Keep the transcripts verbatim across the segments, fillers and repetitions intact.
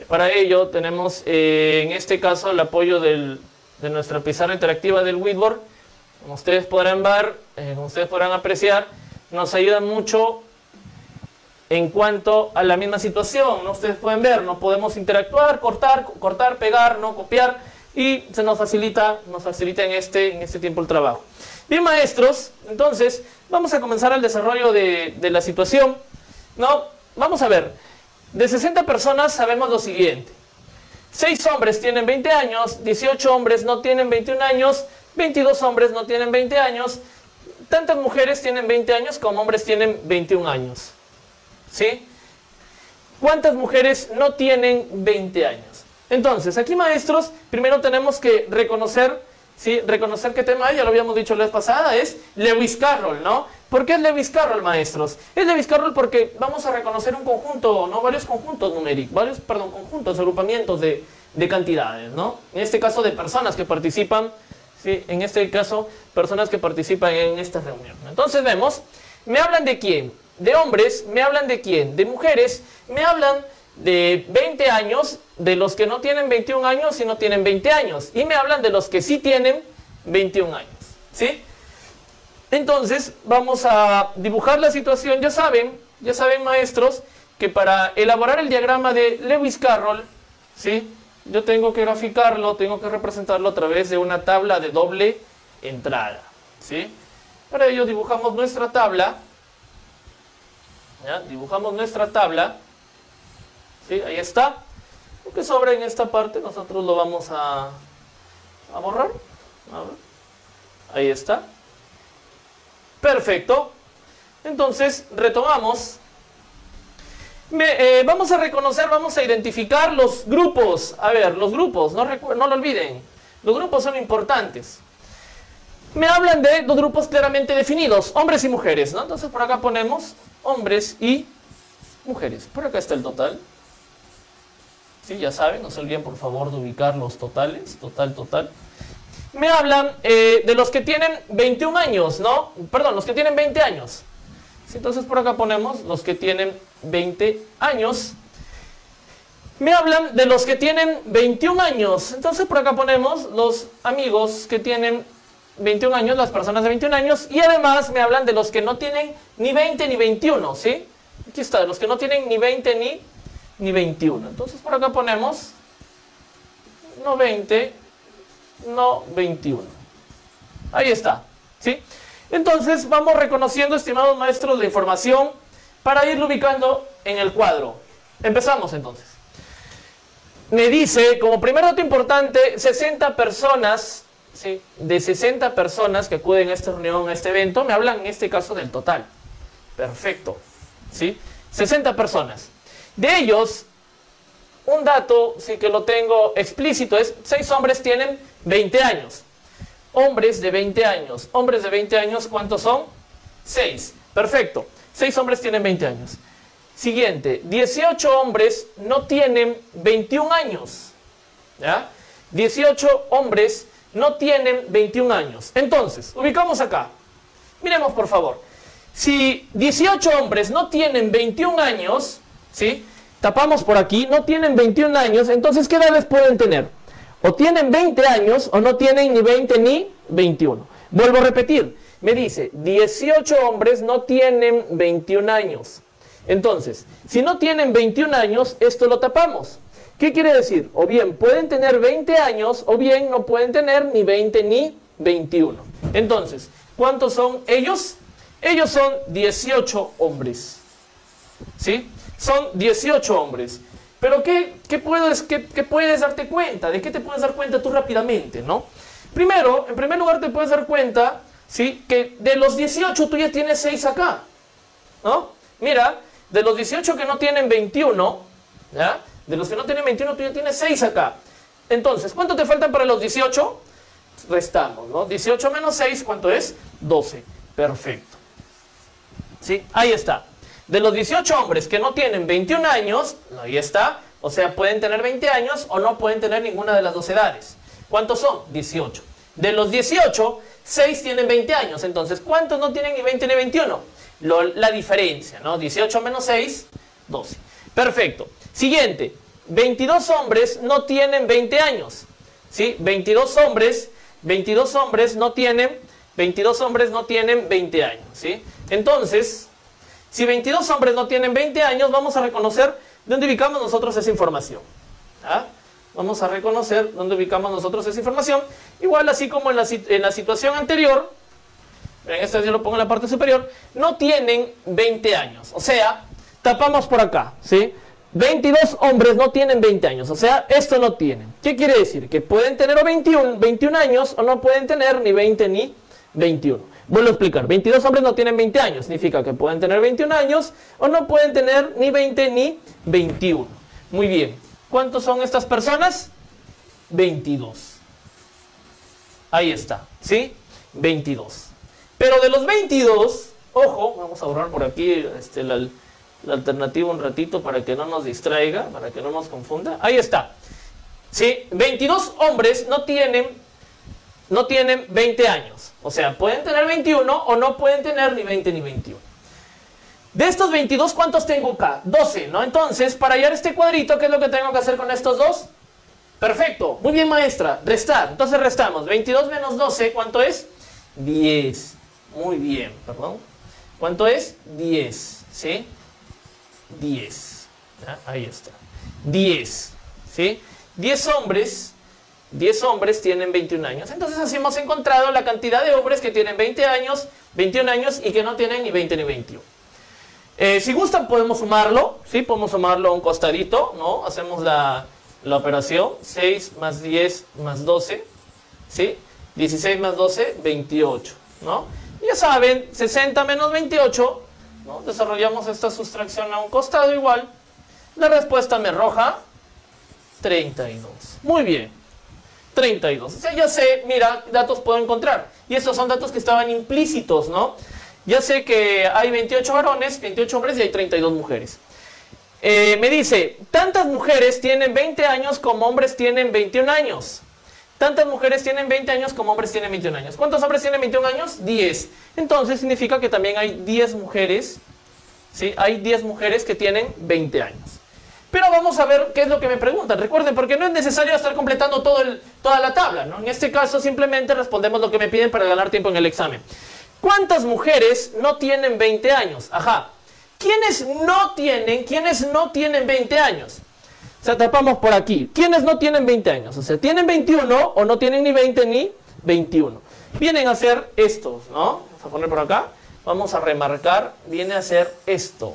Para ello tenemos eh, en este caso el apoyo del, de nuestra pizarra interactiva del Whitboard. Como ustedes podrán ver, eh, como ustedes podrán apreciar, nos ayuda mucho en cuanto a la misma situación, ¿no? Ustedes pueden ver, no podemos interactuar, cortar, cortar, pegar, no copiar, y se nos facilita, nos facilita en este, en este tiempo el trabajo. Bien, maestros, entonces vamos a comenzar el desarrollo de, de la situación, ¿no? Vamos a ver, de sesenta personas sabemos lo siguiente: seis hombres tienen veinte años, dieciocho hombres no tienen veintiún años, veintidós hombres no tienen veinte años, tantas mujeres tienen veinte años como hombres tienen veintiún años. ¿Sí? ¿Cuántas mujeres no tienen veinte años? Entonces, aquí, maestros, primero tenemos que reconocer, ¿sí? Reconocer qué tema hay, ya lo habíamos dicho la vez pasada, es Lewis Carroll, ¿no? ¿Por qué es Lewis Carroll, maestros? Es Lewis Carroll porque vamos a reconocer un conjunto, ¿no? Varios conjuntos numéricos, varios, perdón, conjuntos, agrupamientos de, de cantidades, ¿no? En este caso de personas que participan, ¿sí? En este caso, personas que participan en esta reunión. Entonces vemos, ¿me hablan de quién? De hombres. ¿Me hablan de quién? De mujeres. Me hablan de veinte años, de los que no tienen veintiún años y no tienen veinte años. Y me hablan de los que sí tienen veintiún años. ¿Sí? Entonces, vamos a dibujar la situación. Ya saben, ya saben, maestros, que para elaborar el diagrama de Lewis Carroll, ¿sí? Yo tengo que graficarlo, tengo que representarlo a través de una tabla de doble entrada. ¿Sí? Para ello dibujamos nuestra tabla. ¿Ya? Dibujamos nuestra tabla. ¿Sí? Ahí está. Lo que sobra en esta parte nosotros lo vamos a, a borrar. A ver. Ahí está. Perfecto. Entonces retomamos. Me, eh, vamos a reconocer, vamos a identificar los grupos. A ver, los grupos, no, no lo olviden. Los grupos son importantes. Me hablan de dos grupos claramente definidos, hombres y mujeres, ¿no? Entonces por acá ponemos hombres y mujeres. Por acá está el total. Sí, ya saben, no se olviden por favor de ubicar los totales, total, total. Me hablan eh, de los que tienen veintiún años, ¿no? Perdón, los que tienen veinte años. Sí, entonces por acá ponemos los que tienen veinte años. Me hablan de los que tienen veintiún años. Entonces por acá ponemos los amigos que tienen veintiún años, las personas de veintiún años. Y además me hablan de los que no tienen ni veinte ni veintiuno, ¿sí? Aquí está, de los que no tienen ni veinte ni, ni veintiuno. Entonces por acá ponemos no veinte, no veintiuno. Ahí está, ¿sí? Entonces vamos reconociendo, estimados maestros, la información para irlo ubicando en el cuadro. Empezamos entonces. Me dice, como primer dato importante, sesenta personas, ¿sí? De sesenta personas que acuden a esta reunión, a este evento, me hablan en este caso del total. Perfecto, ¿sí? sesenta personas. De ellos, un dato, sí que lo tengo explícito, es seis hombres tienen veinte años. Hombres de veinte años. Hombres de veinte años, ¿cuántos son? seis. Perfecto. seis hombres tienen veinte años. Siguiente, dieciocho hombres no tienen veintiún años. ¿Ya? dieciocho hombres no tienen veintiún años. Entonces, ubicamos acá. Miremos, por favor. Si dieciocho hombres no tienen veintiún años, ¿sí? Tapamos por aquí, no tienen veintiún años, entonces, ¿qué edades pueden tener? O tienen veinte años o no tienen ni veinte ni veintiuno. Vuelvo a repetir. Me dice, dieciocho hombres no tienen veintiún años. Entonces, si no tienen veintiún años, esto lo tapamos. ¿Qué quiere decir? O bien pueden tener veinte años o bien no pueden tener ni veinte ni veintiuno. Entonces, ¿cuántos son ellos? Ellos son dieciocho hombres. ¿Sí? Son dieciocho hombres. Pero ¿qué, qué, puedes, qué, ¿qué puedes darte cuenta? ¿De qué te puedes dar cuenta tú rápidamente, no? Primero, en primer lugar te puedes dar cuenta, ¿sí? Que de los dieciocho tú ya tienes seis acá, ¿no? Mira, de los dieciocho que no tienen veintiuno, ¿ya? De los que no tienen veintiuno tú ya tienes seis acá. Entonces, ¿cuánto te faltan para los dieciocho? Restamos, ¿no? dieciocho menos seis, ¿cuánto es? doce. Perfecto. ¿Sí? Ahí está. De los dieciocho hombres que no tienen veintiún años, ahí está, o sea, pueden tener veinte años o no pueden tener ninguna de las dos edades. ¿Cuántos son? dieciocho. De los dieciocho, seis tienen veinte años. Entonces, ¿cuántos no tienen ni veinte ni veintiuno? Lo, la diferencia, ¿no? dieciocho menos seis, doce. Perfecto. Siguiente. veintidós hombres no tienen veinte años. ¿Sí? veintidós hombres, veintidós hombres no tienen, veintidós hombres no tienen veinte años. ¿Sí? Entonces, si veintidós hombres no tienen veinte años, vamos a reconocer dónde ubicamos nosotros esa información. ¿Ah? Vamos a reconocer dónde ubicamos nosotros esa información. Igual así como en la, en la situación anterior, en esta yo lo pongo en la parte superior, no tienen veinte años. O sea, tapamos por acá, ¿sí? veintidós hombres no tienen veinte años, o sea, esto no tienen. ¿Qué quiere decir? Que pueden tener o veintiuno, veintiún años o no pueden tener ni veinte ni veintiuno. Vuelvo a explicar, veintidós hombres no tienen veinte años, significa que pueden tener veintiún años o no pueden tener ni veinte ni veintiuno. Muy bien, ¿cuántos son estas personas? veintidós. Ahí está, ¿sí? veintidós. Pero de los veintidós, ojo, vamos a borrar por aquí este, la, la alternativa un ratito para que no nos distraiga, para que no nos confunda. Ahí está. ¿Sí? veintidós hombres no tienen, no tienen veinte años. O sea, pueden tener veintiuno o no pueden tener ni veinte ni veintiuno. De estos veintidós, ¿cuántos tengo acá? doce, ¿no? Entonces, para hallar este cuadrito, ¿qué es lo que tengo que hacer con estos dos? Perfecto. Muy bien, maestra. Restar. Entonces restamos. veintidós menos doce, ¿cuánto es? diez. Muy bien, perdón. ¿Cuánto es? diez, ¿sí? diez. ¿Ya? Ahí está. diez, ¿sí? diez hombres, diez hombres tienen veintiún años. Entonces así hemos encontrado la cantidad de hombres que tienen veinte años, veintiún años y que no tienen ni veinte ni veintiuno. Eh, si gustan podemos sumarlo, ¿sí? Podemos sumarlo a un costadito, ¿no? Hacemos la, la operación. seis más diez más doce, ¿sí? dieciséis más doce, veintiocho, ¿no? Ya saben, sesenta menos veintiocho, ¿no? Desarrollamos esta sustracción a un costado igual. La respuesta me arroja treinta y dos. Muy bien, treinta y dos. O sea, ya sé, mira, datos puedo encontrar. Y estos son datos que estaban implícitos, ¿no? Ya sé que hay veintiocho varones, veintiocho hombres y hay treinta y dos mujeres. Eh, me dice, tantas mujeres tienen veinte años como hombres tienen veintiún años. Tantas mujeres tienen veinte años como hombres tienen veintiún años. ¿Cuántos hombres tienen veintiún años? diez. Entonces significa que también hay diez mujeres, ¿sí? Hay diez mujeres que tienen veinte años. Pero vamos a ver qué es lo que me preguntan. Recuerden, porque no es necesario estar completando todo el, toda la tabla, ¿no? En este caso simplemente respondemos lo que me piden para ganar tiempo en el examen. ¿Cuántas mujeres no tienen veinte años? Ajá. ¿Quiénes no tienen, quiénes no tienen veinte años? O sea, tapamos por aquí. ¿Quiénes no tienen veinte años? O sea, tienen veintiuno o no tienen ni veinte ni veintiuno. Vienen a ser estos, ¿no? Vamos a poner por acá. Vamos a remarcar. Viene a ser esto.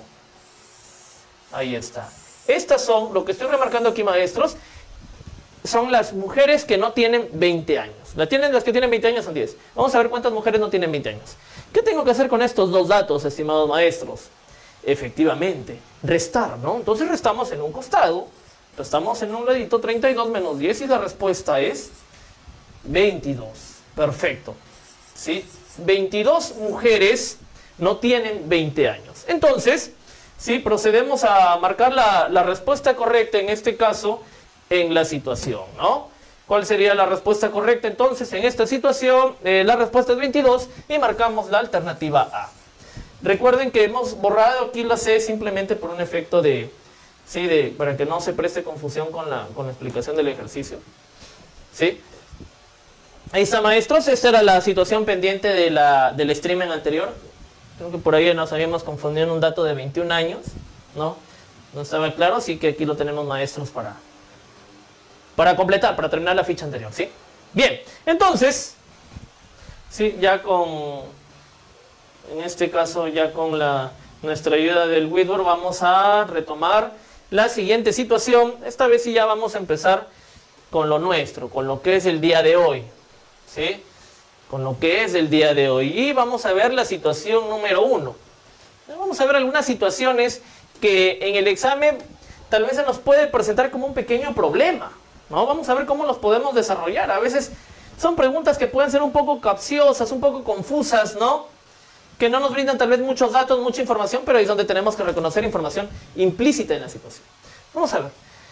Ahí está. Estas son, lo que estoy remarcando aquí, maestros, son las mujeres que no tienen veinte años. La tienen, las que tienen veinte años son diez. Vamos a ver cuántas mujeres no tienen veinte años. ¿Qué tengo que hacer con estos dos datos, estimados maestros? Efectivamente, restar, ¿no? Entonces restamos en un costado. Estamos en un ladito, treinta y dos menos diez, y la respuesta es veintidós. Perfecto. ¿Sí? veintidós mujeres no tienen veinte años. Entonces, ¿sí? Procedemos a marcar la, la respuesta correcta, en este caso, en la situación, ¿no? ¿Cuál sería la respuesta correcta? Entonces, en esta situación, eh, la respuesta es veintidós y marcamos la alternativa A. Recuerden que hemos borrado aquí la C simplemente por un efecto de... Sí, de, para que no se preste confusión con la, con la explicación del ejercicio. ¿Sí? Ahí está, maestros. Esta era la situación pendiente de la, del streaming anterior. Creo que por ahí nos habíamos confundido en un dato de veintiún años. ¿No? No estaba claro, así que aquí lo tenemos, maestros, para, para completar, para terminar la ficha anterior. ¿Sí? Bien, entonces, sí, ya con, en este caso, ya con la, nuestra ayuda del Whitboard, vamos a retomar la siguiente situación. Esta vez sí ya vamos a empezar con lo nuestro, con lo que es el día de hoy, ¿sí? Con lo que es el día de hoy. Y vamos a ver la situación número uno. Vamos a ver algunas situaciones que en el examen tal vez se nos puede presentar como un pequeño problema, ¿no? Vamos a ver cómo los podemos desarrollar. A veces son preguntas que pueden ser un poco capciosas, un poco confusas, ¿no? Que no nos brindan tal vez muchos datos, mucha información, pero ahí es donde tenemos que reconocer información implícita en la situación. Vamos a ver.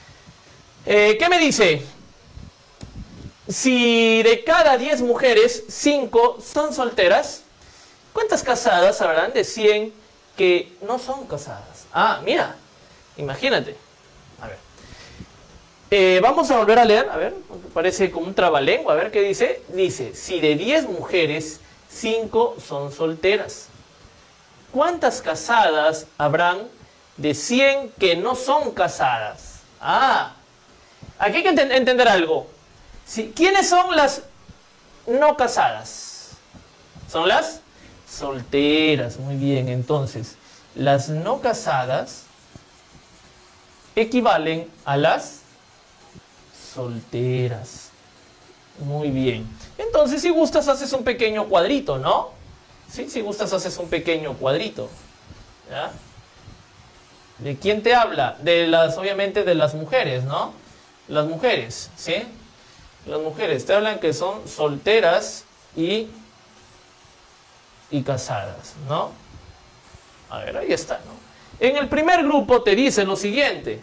Eh, ¿Qué me dice? Si de cada diez mujeres, cinco son solteras, ¿cuántas casadas habrán de cien que no son casadas? Ah, mira, imagínate. A ver. Eh, vamos a volver a leer, a ver, parece como un trabalengua, a ver qué dice. Dice, si de diez mujeres, cinco son solteras, ¿cuántas casadas habrán de cien que no son casadas? Ah, aquí hay que ent entender algo. Sí, ¿quiénes son las no casadas? Son las solteras, muy bien. Entonces, las no casadas equivalen a las solteras. Muy bien. Entonces, si gustas, haces un pequeño cuadrito, ¿no? Sí, si gustas, haces un pequeño cuadrito. ¿Ya? ¿De quién te habla? De las, obviamente, de las mujeres, ¿no? Las mujeres, ¿sí? Las mujeres te hablan que son solteras y, y casadas, ¿no? A ver, ahí está, ¿no? En el primer grupo te dice lo siguiente.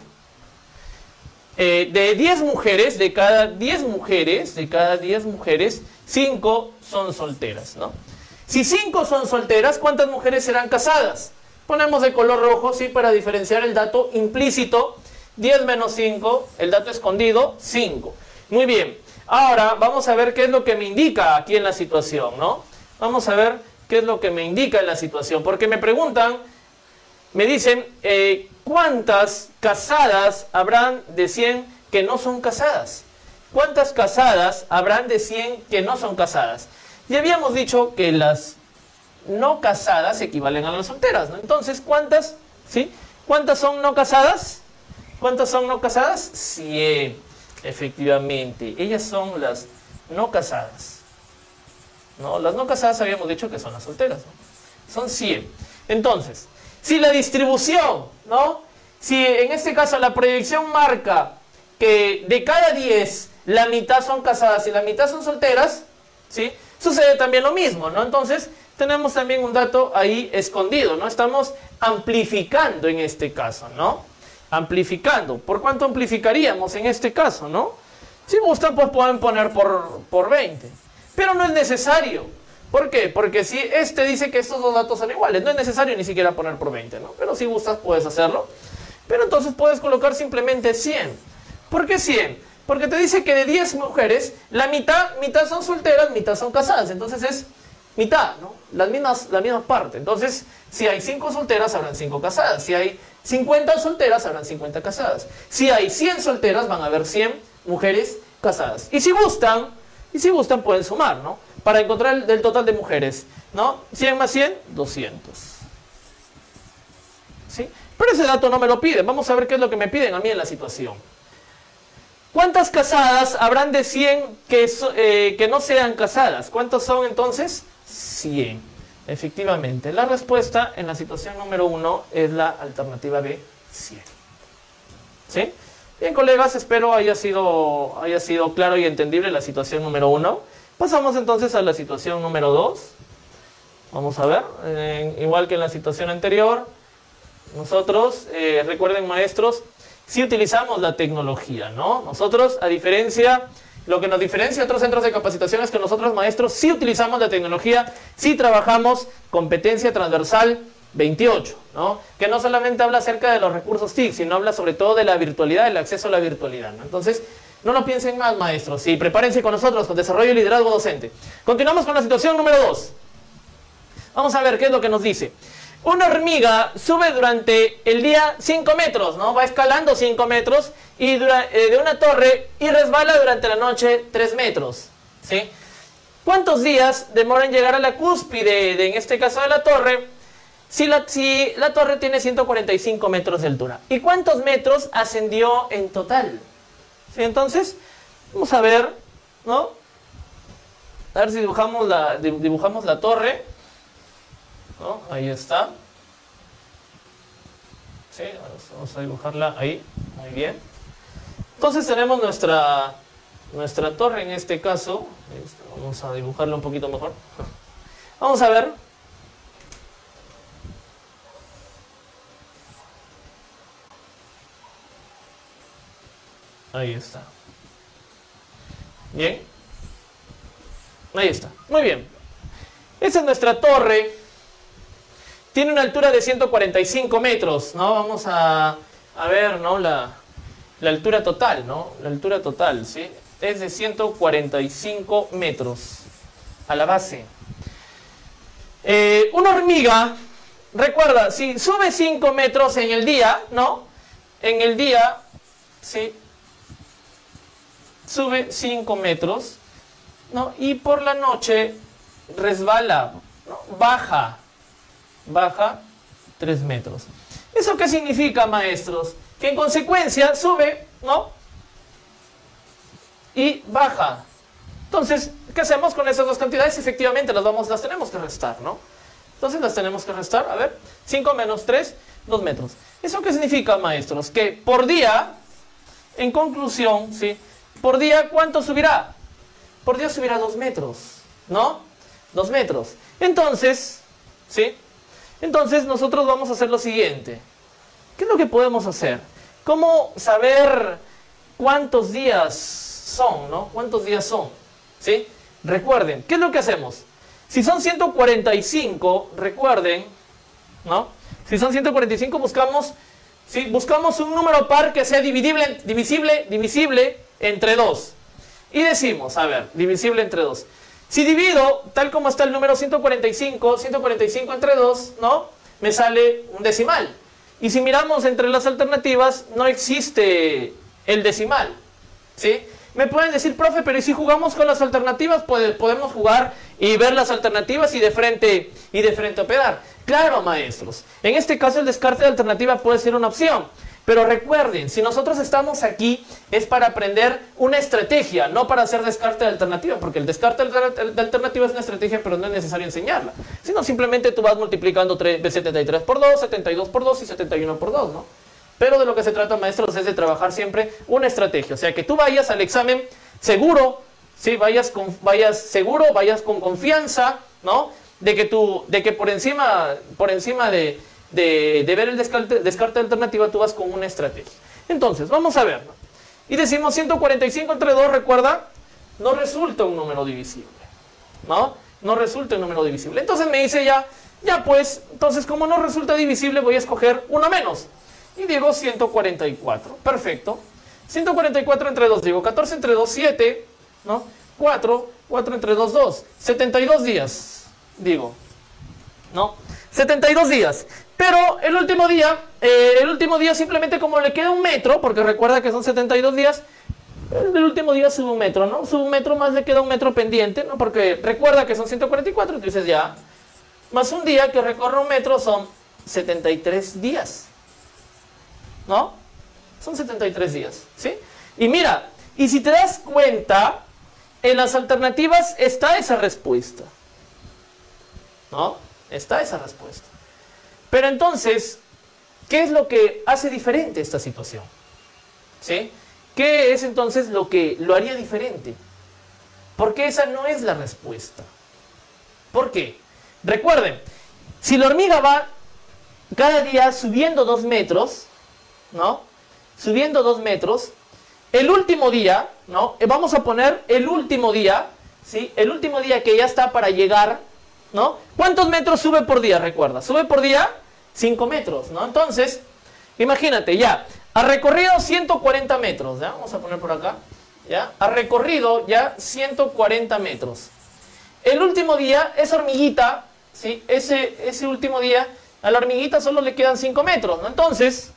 Eh, de diez mujeres, de cada diez mujeres, de cada diez mujeres, cinco son solteras, ¿no? Si cinco son solteras, ¿cuántas mujeres serán casadas? Ponemos de color rojo, ¿sí? Para diferenciar el dato implícito. diez menos cinco, el dato escondido, cinco. Muy bien. Ahora vamos a ver qué es lo que me indica aquí en la situación, ¿no? Vamos a ver qué es lo que me indica en la situación. Porque me preguntan, me dicen, eh, ¿cuántas casadas habrán de cien que no son casadas? ¿Cuántas casadas habrán de cien que no son casadas? Ya habíamos dicho que las no casadas equivalen a las solteras, ¿no? Entonces, ¿cuántas? ¿Sí? ¿Cuántas son no casadas? ¿Cuántas son no casadas? cien. Efectivamente, ellas son las no casadas. ¿No? Las no casadas habíamos dicho que son las solteras, ¿no? Son cien. Entonces, si la distribución, ¿no? Si en este caso la proyección marca que de cada diez, la mitad son casadas y la mitad son solteras, ¿sí? Sucede también lo mismo, ¿no? Entonces, tenemos también un dato ahí escondido, ¿no? Estamos amplificando en este caso, ¿no? Amplificando. ¿Por cuánto amplificaríamos en este caso, no? Si gustan, pues pueden poner por, por veinte. Pero no es necesario. ¿Por qué? Porque si este dice que estos dos datos son iguales, no es necesario ni siquiera poner por veinte, ¿no? Pero si gustas, puedes hacerlo. Pero entonces puedes colocar simplemente cien. ¿Por qué cien? Porque te dice que de diez mujeres, la mitad, mitad son solteras, mitad son casadas. Entonces es mitad, ¿no? Las mismas, la misma parte. Entonces, si hay cinco solteras, habrán cinco casadas. Si hay cincuenta solteras, habrán cincuenta casadas. Si hay cien solteras, van a haber cien mujeres casadas. Y si gustan, y si gustan pueden sumar, ¿no? Para encontrar el, el total de mujeres, ¿no? cien más cien, doscientos. ¿Sí? Pero ese dato no me lo piden. Vamos a ver qué es lo que me piden a mí en la situación. ¿Cuántas casadas habrán de cien que, eh, que no sean casadas? ¿Cuántas son entonces? cien. Efectivamente, la respuesta en la situación número uno es la alternativa B, cien. ¿Sí? Bien, colegas, espero haya sido, haya sido claro y entendible la situación número uno. Pasamos entonces a la situación número dos. Vamos a ver, eh, igual que en la situación anterior, nosotros, eh, recuerden maestros, si utilizamos la tecnología, ¿no? Nosotros, a diferencia, lo que nos diferencia de otros centros de capacitación es que nosotros, maestros, sí utilizamos la tecnología, sí trabajamos competencia transversal veintiocho, ¿no? Que no solamente habla acerca de los recursos T I C, sino habla sobre todo de la virtualidad, del acceso a la virtualidad, ¿no? Entonces, no lo piensen más, maestros, sí, prepárense con nosotros, con desarrollo y liderazgo docente. Continuamos con la situación número dos. Vamos a ver qué es lo que nos dice. Una hormiga sube durante el día cinco metros, ¿no? Va escalando cinco metros y dura, eh, de una torre y resbala durante la noche tres metros, ¿sí? ¿Cuántos días demora en llegar a la cúspide, de, en este caso de la torre, si la, si la torre tiene ciento cuarenta y cinco metros de altura? ¿Y cuántos metros ascendió en total? ¿Sí? Entonces, vamos a ver, ¿no? A ver si dibujamos la, dibujamos la torre. ¿No? Ahí está. Sí, vamos a dibujarla ahí. Muy bien. Entonces tenemos nuestra, nuestra torre en este caso. Vamos a dibujarla un poquito mejor. Vamos a ver. Ahí está. Bien. Ahí está. Muy bien. Esa es nuestra torre. Tiene una altura de ciento cuarenta y cinco metros, ¿no? Vamos a, a ver, ¿no? La, la altura total, ¿no? La altura total, ¿sí? Es de ciento cuarenta y cinco metros a la base. Eh, una hormiga, recuerda, si sube cinco metros en el día, ¿no? En el día, ¿sí? Sube cinco metros, ¿no? Y por la noche resbala, ¿no? Baja, baja tres metros. ¿Eso qué significa, maestros? Que en consecuencia sube, ¿no? Y baja. Entonces, ¿qué hacemos con esas dos cantidades? Efectivamente, las, vamos, las tenemos que restar, ¿no? Entonces las tenemos que restar. A ver, cinco menos tres, dos metros. ¿Eso qué significa, maestros? Que por día, en conclusión, ¿sí? Por día, ¿cuánto subirá? Por día subirá dos metros, ¿no? dos metros. Entonces, ¿sí? Entonces nosotros vamos a hacer lo siguiente. ¿Qué es lo que podemos hacer? ¿Cómo saber cuántos días son, ¿no? ¿Cuántos días son? ¿Sí? Recuerden, ¿qué es lo que hacemos? Si son ciento cuarenta y cinco, recuerden, ¿no? Si son ciento cuarenta y cinco, buscamos, ¿sí? Buscamos un número par que sea dividible, divisible, divisible entre dos. Y decimos, a ver, divisible entre dos. Si divido, tal como está el número ciento cuarenta y cinco, ciento cuarenta y cinco entre dos, ¿no? Me sale un decimal. Y si miramos entre las alternativas, no existe el decimal, ¿sí? Me pueden decir, profe, pero ¿y si jugamos con las alternativas? Pues podemos jugar y ver las alternativas y de frente, y de frente operar. Claro, maestros. En este caso el descarte de alternativa puede ser una opción. Pero recuerden, si nosotros estamos aquí es para aprender una estrategia, no para hacer descarte de alternativa, porque el descarte de alternativa es una estrategia, pero no es necesario enseñarla. Sino simplemente tú vas multiplicando setenta y tres por dos, setenta y dos por dos y setenta y uno por dos, ¿no? Pero de lo que se trata, maestros, es de trabajar siempre una estrategia. O sea, que tú vayas al examen seguro, ¿sí? Vayas, con, vayas seguro, vayas con confianza, ¿no? De que, tú, de que por encima, por encima de, de, de ver el descarte, descarte de alternativa, tú vas con una estrategia. Entonces, vamos a ver, ¿no? Y decimos ciento cuarenta y cinco entre dos, recuerda, no resulta un número divisible, ¿no? No resulta un número divisible. Entonces me dice ya, ya pues, entonces como no resulta divisible, voy a escoger uno menos. Y digo ciento cuarenta y cuatro. Perfecto. ciento cuarenta y cuatro entre dos. Digo catorce entre dos, siete. ¿No? cuatro. cuatro entre dos, dos. setenta y dos días. Digo. ¿No? setenta y dos días. Pero el último día, eh, el último día simplemente como le queda un metro, porque recuerda que son setenta y dos días, el último día sube un metro, ¿no? Sube un metro, más le queda un metro pendiente, ¿no? Porque recuerda que son ciento cuarenta y cuatro, entonces ya. Más un día que recorre un metro son setenta y tres días. ¿No? Son setenta y tres días, ¿sí? Y mira, y si te das cuenta, en las alternativas está esa respuesta, ¿no? Está esa respuesta. Pero entonces, ¿qué es lo que hace diferente esta situación? ¿Sí? ¿Qué es entonces lo que lo haría diferente? Porque esa no es la respuesta. ¿Por qué? Recuerden, si la hormiga va cada día subiendo dos metros, ¿no? Subiendo dos metros, el último día, ¿no? Vamos a poner el último día, ¿sí? El último día que ya está para llegar, ¿no? ¿Cuántos metros sube por día? Recuerda, sube por día cinco metros, ¿no? Entonces, imagínate, ya, ha recorrido ciento cuarenta metros, ¿ya? Vamos a poner por acá, ¿ya? Ha recorrido ya ciento cuarenta metros. El último día, esa hormiguita, ¿sí? Ese, ese último día, a la hormiguita solo le quedan cinco metros, ¿no? Entonces,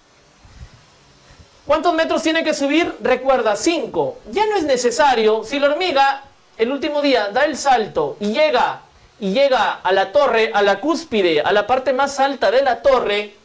¿cuántos metros tiene que subir? Recuerda, cinco. Ya no es necesario, si la hormiga el último día da el salto y llega, y llega a la torre, a la cúspide, a la parte más alta de la torre,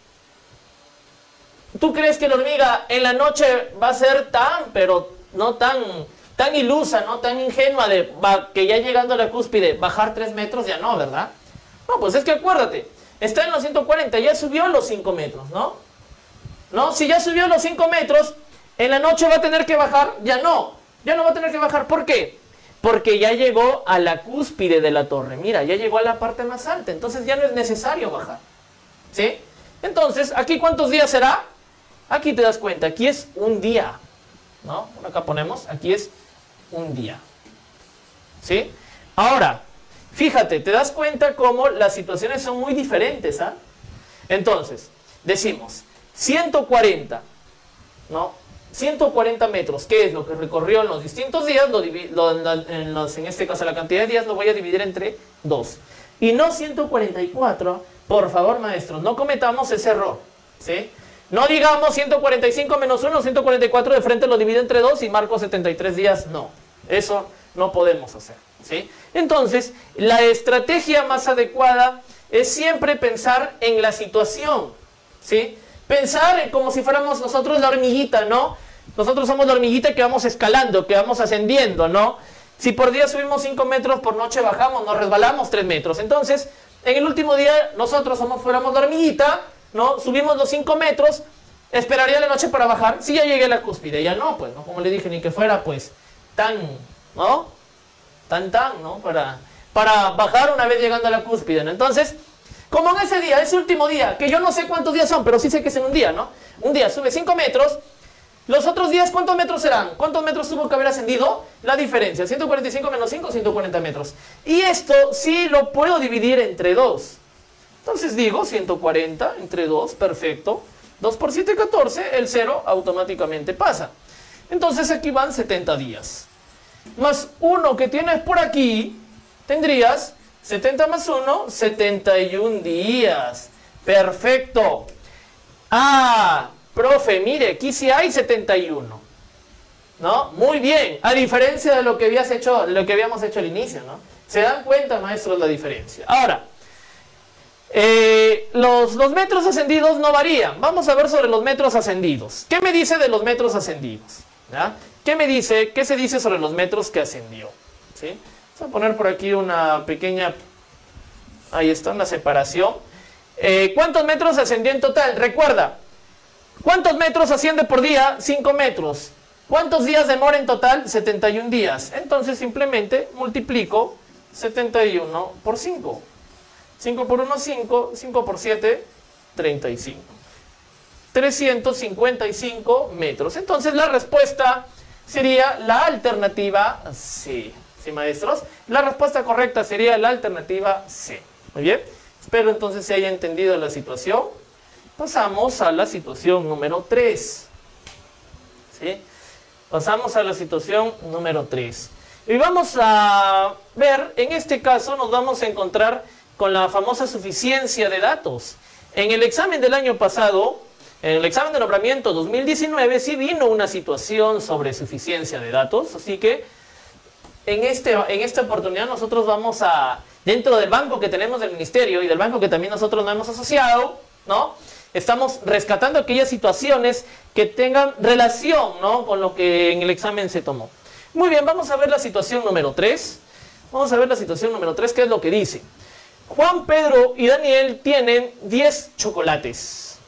¿tú crees que la hormiga en la noche va a ser tan, pero no tan, tan ilusa, no tan ingenua de va, que ya llegando a la cúspide bajar tres metros? Ya no, ¿verdad? No, pues es que acuérdate, está en los ciento cuarenta, ya subió los cinco metros, ¿no? ¿No? Si ya subió los cinco metros, en la noche va a tener que bajar, ya no, ya no va a tener que bajar. ¿Por qué? Porque ya llegó a la cúspide de la torre, mira, ya llegó a la parte más alta, entonces ya no es necesario bajar, ¿sí? Entonces, ¿aquí cuántos días será? Aquí te das cuenta, aquí es un día, ¿no? Acá ponemos, aquí es un día, ¿sí? Ahora, fíjate, te das cuenta cómo las situaciones son muy diferentes, ¿ah? Entonces, decimos ciento cuarenta, ¿no? ciento cuarenta metros, que es lo que recorrió en los distintos días, lo lo, en, los, en este caso la cantidad de días lo voy a dividir entre dos. Y no ciento cuarenta y cuatro, por favor maestros, no cometamos ese error, ¿sí? No digamos ciento cuarenta y cinco menos uno, ciento cuarenta y cuatro de frente lo divido entre dos y marco setenta y tres días, no, eso no podemos hacer, ¿sí? Entonces, la estrategia más adecuada es siempre pensar en la situación, ¿sí? Pensar como si fuéramos nosotros la hormiguita, ¿no? Nosotros somos la hormiguita que vamos escalando, que vamos ascendiendo, ¿no? Si por día subimos cinco metros, por noche bajamos, nos resbalamos tres metros. Entonces, en el último día, nosotros somos, fuéramos la hormiguita, ¿no? Subimos los cinco metros, esperaría la noche para bajar. Si ya llegué a la cúspide, ya no, pues, ¿no? Como le dije, ni que fuera, pues, tan, ¿no? Tan, tan, ¿no? Para, para bajar una vez llegando a la cúspide, ¿no? Entonces, como en ese día, ese último día, que yo no sé cuántos días son, pero sí sé que es en un día, ¿no? Un día sube cinco metros, los otros días, ¿cuántos metros serán? ¿Cuántos metros tuvo que haber ascendido? La diferencia, ciento cuarenta y cinco menos cinco, ciento cuarenta metros. Y esto sí lo puedo dividir entre dos. Entonces digo ciento cuarenta entre dos, perfecto. dos por siete, catorce, el cero automáticamente pasa. Entonces aquí van setenta días. Más uno que tienes por aquí, tendrías setenta más uno, setenta y un días. Perfecto. Ah, profe, mire, aquí sí hay setenta y uno. ¿No? Muy bien. A diferencia de lo que habías hecho, lo que habíamos hecho al inicio, ¿no? ¿Se dan cuenta, maestros, la diferencia? Ahora, eh, los, los metros ascendidos no varían. Vamos a ver sobre los metros ascendidos. ¿Qué me dice de los metros ascendidos? ¿Ya? ¿Qué me dice? ¿Qué se dice sobre los metros que ascendió? ¿Sí? Vamos a poner por aquí una pequeña... Ahí está, una separación. Eh, ¿Cuántos metros ascendió en total? Recuerda, ¿cuántos metros asciende por día? cinco metros. ¿Cuántos días demora en total? setenta y un días. Entonces simplemente multiplico setenta y uno por cinco. cinco por uno, cinco. cinco por siete, treinta y cinco. trescientos cincuenta y cinco metros. Entonces la respuesta sería la alternativa C. ¿Sí, maestros? La respuesta correcta sería la alternativa C. Muy bien. Espero entonces se haya entendido la situación. Pasamos a la situación número tres. ¿Sí? Pasamos a la situación número tres. Y vamos a ver, en este caso nos vamos a encontrar con la famosa suficiencia de datos. En el examen del año pasado, en el examen de nombramiento dos mil diecinueve, sí vino una situación sobre suficiencia de datos. Así que en, este, en esta oportunidad nosotros vamos a, dentro del banco que tenemos del ministerio y del banco que también nosotros nos hemos asociado, ¿no? Estamos rescatando aquellas situaciones que tengan relación, ¿no?, con lo que en el examen se tomó. Muy bien, vamos a ver la situación número tres. Vamos a ver la situación número tres, que es lo que dice. Juan, Pedro y Daniel tienen diez chocolates.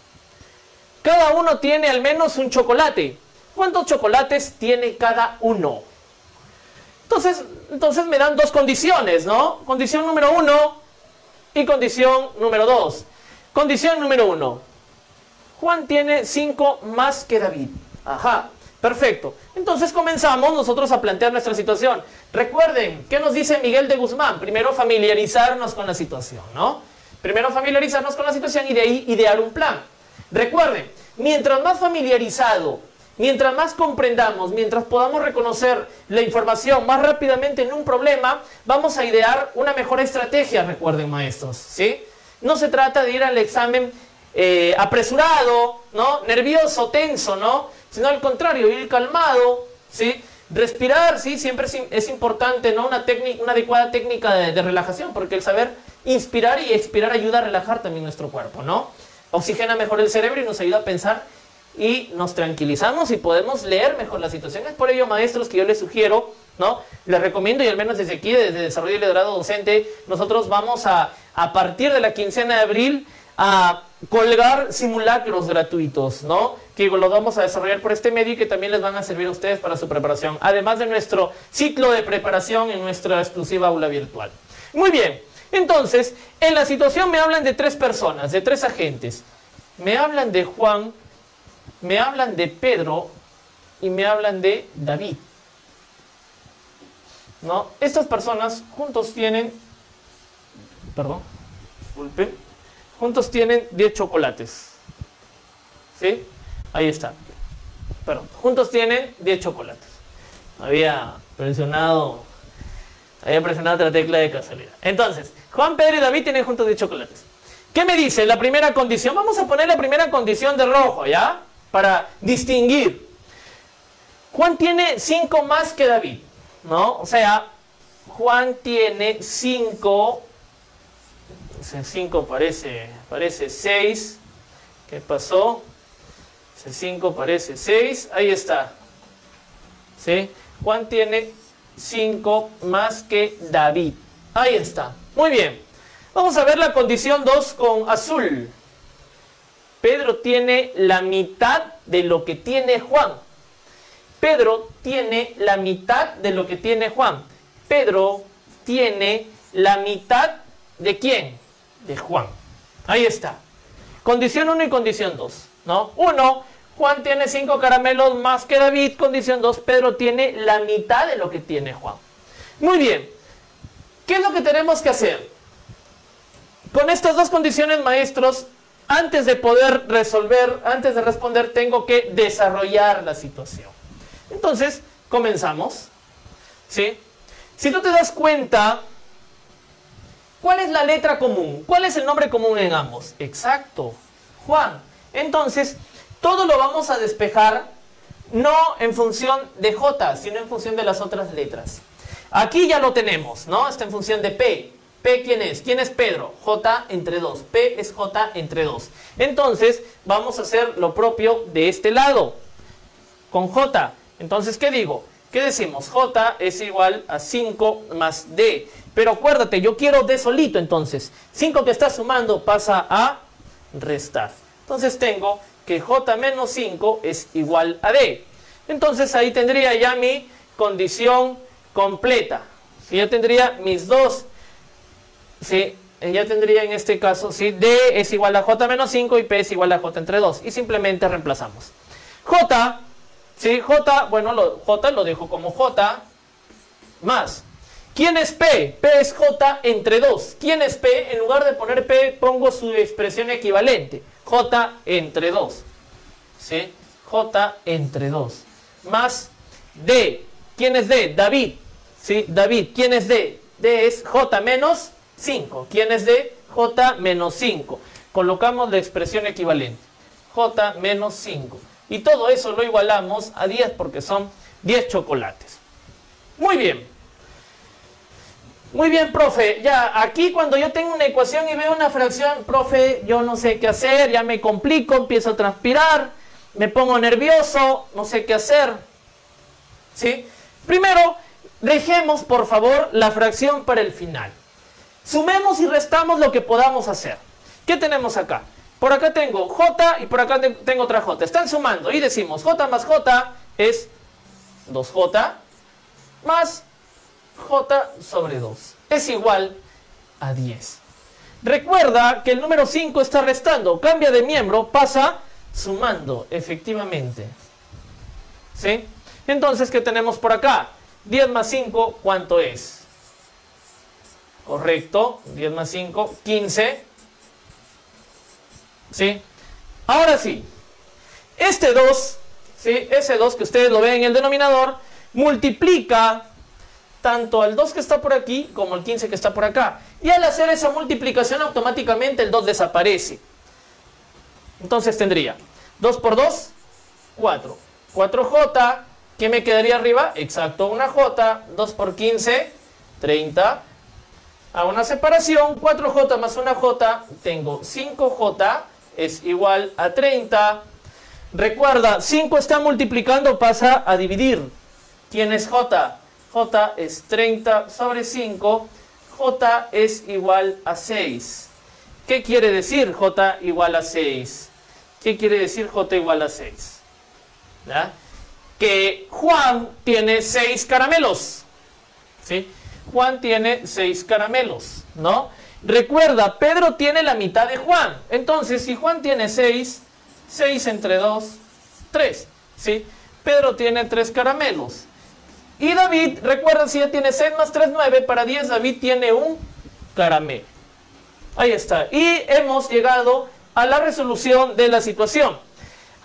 Cada uno tiene al menos un chocolate. ¿Cuántos chocolates tiene cada uno? Entonces, entonces me dan dos condiciones, ¿no? Condición número uno y condición número dos. Condición número uno. Juan tiene cinco más que David. Ajá, perfecto. Entonces comenzamos nosotros a plantear nuestra situación. Recuerden, ¿qué nos dice Miguel de Guzmán? Primero familiarizarnos con la situación, ¿no? Primero familiarizarnos con la situación y de ahí idear un plan. Recuerden, mientras más familiarizado, mientras más comprendamos, mientras podamos reconocer la información más rápidamente en un problema, vamos a idear una mejor estrategia, recuerden, maestros, ¿sí? No se trata de ir al examen eh, apresurado, ¿no?, nervioso, tenso, ¿no?, sino al contrario, ir calmado, ¿sí? Respirar, sí, siempre es, es importante, ¿no?, una, una adecuada técnica de, de relajación, porque el saber inspirar y expirar ayuda a relajar también nuestro cuerpo, ¿no? Oxigena mejor el cerebro y nos ayuda a pensar y nos tranquilizamos y podemos leer mejor la situación. Es por ello, maestros, que yo les sugiero, ¿no?, les recomiendo, y al menos desde aquí, desde Desarrollo y Liderazgo Docente, nosotros vamos a, a partir de la quincena de abril, a colgar simulacros gratuitos, ¿no?, que los vamos a desarrollar por este medio y que también les van a servir a ustedes para su preparación, además de nuestro ciclo de preparación en nuestra exclusiva aula virtual. Muy bien, entonces, en la situación me hablan de tres personas, de tres agentes. Me hablan de Juan, me hablan de Pedro y me hablan de David, ¿no? Estas personas juntos tienen, perdón, disculpen, juntos tienen diez chocolates, ¿sí? Ahí está. perdón, juntos tienen diez chocolates. Había presionado, había presionado otra tecla de casualidad. Entonces, Juan, Pedro y David tienen juntos diez chocolates. ¿Qué me dice la primera condición? Vamos a poner la primera condición de rojo, ¿ya? Para distinguir. Juan tiene cinco más que David, ¿no? O sea, Juan tiene cinco. cinco parece, parece seis. ¿Qué pasó? Ese cinco parece seis. Ahí está. ¿Sí? Juan tiene cinco más que David. Ahí está. Muy bien. Vamos a ver la condición dos con azul. Pedro tiene la mitad de lo que tiene Juan. Pedro tiene la mitad de lo que tiene Juan. Pedro tiene la mitad de ¿quién? De Juan. Ahí está. Condición uno y condición dos, ¿no? uno, Juan tiene cinco caramelos más que David. Condición dos, Pedro tiene la mitad de lo que tiene Juan. Muy bien. ¿Qué es lo que tenemos que hacer? Con estas dos condiciones, maestros, antes de poder resolver, antes de responder, tengo que desarrollar la situación. Entonces, comenzamos. ¿Sí? Si tú te das cuenta, ¿cuál es la letra común? ¿Cuál es el nombre común en ambos? Exacto, Juan. Entonces, todo lo vamos a despejar no en función de J, sino en función de las otras letras. Aquí ya lo tenemos, ¿no? Está en función de P. P, ¿quién es? ¿Quién es Pedro? J entre dos. P es J entre dos. Entonces, vamos a hacer lo propio de este lado. Con J. Entonces, ¿qué digo? ¿Qué decimos? J es igual a cinco más D. Pero acuérdate, yo quiero D solito, entonces. cinco que está sumando pasa a restar. Entonces tengo que J menos cinco es igual a D. Entonces ahí tendría ya mi condición completa. Si ya tendría mis dos. Sí, ya tendría en este caso, sí, D es igual a J menos cinco y P es igual a J entre dos. Y simplemente reemplazamos. J, sí, J, bueno, lo, J lo dejo como J más. ¿Quién es P? P es J entre dos. ¿Quién es P? En lugar de poner P, pongo su expresión equivalente. J entre dos. ¿Sí? J entre dos. Más D. ¿Quién es D? David. ¿Sí? David. ¿Quién es D? D es J menos cinco. ¿Quién es D? J menos cinco. Colocamos la expresión equivalente. J menos cinco. Y todo eso lo igualamos a diez porque son diez chocolates. Muy bien. Muy bien, profe. Ya aquí cuando yo tengo una ecuación y veo una fracción, profe, yo no sé qué hacer, ya me complico, empiezo a transpirar, me pongo nervioso, no sé qué hacer. ¿Sí? Primero, dejemos por favor la fracción para el final. Sumemos y restamos lo que podamos hacer. ¿Qué tenemos acá? Por acá tengo J y por acá tengo otra J. Están sumando y decimos J más J es dos J más J sobre dos. Es igual a diez. Recuerda que el número cinco está restando. Cambia de miembro, pasa sumando, efectivamente. ¿Sí? Entonces, ¿qué tenemos por acá? diez más cinco, ¿cuánto es? Correcto, diez más cinco, quince. ¿Sí? Ahora sí, este dos, ¿sí? Ese dos que ustedes lo ven en el denominador, multiplica tanto al dos que está por aquí como al quince que está por acá. Y al hacer esa multiplicación automáticamente el dos desaparece. Entonces tendría dos por dos, cuatro. cuatro J, ¿qué me quedaría arriba? Exacto, una J. dos por quince, treinta. A una separación, cuatro J más una J, tengo cinco J, es igual a treinta. Recuerda, cinco está multiplicando, pasa a dividir. ¿Quién es J? J es treinta sobre cinco, J es igual a seis. ¿Qué quiere decir J igual a seis? ¿Qué quiere decir J igual a seis? ¿Ya? Que Juan tiene seis caramelos. ¿Sí? Juan tiene seis caramelos, ¿no? Recuerda, Pedro tiene la mitad de Juan. Entonces, si Juan tiene seis, seis entre dos, tres. ¿Sí? Pedro tiene tres caramelos. Y David, recuerda, si ya tiene seis más tres, nueve, para diez David tiene un caramelo. Ahí está. Y hemos llegado a la resolución de la situación.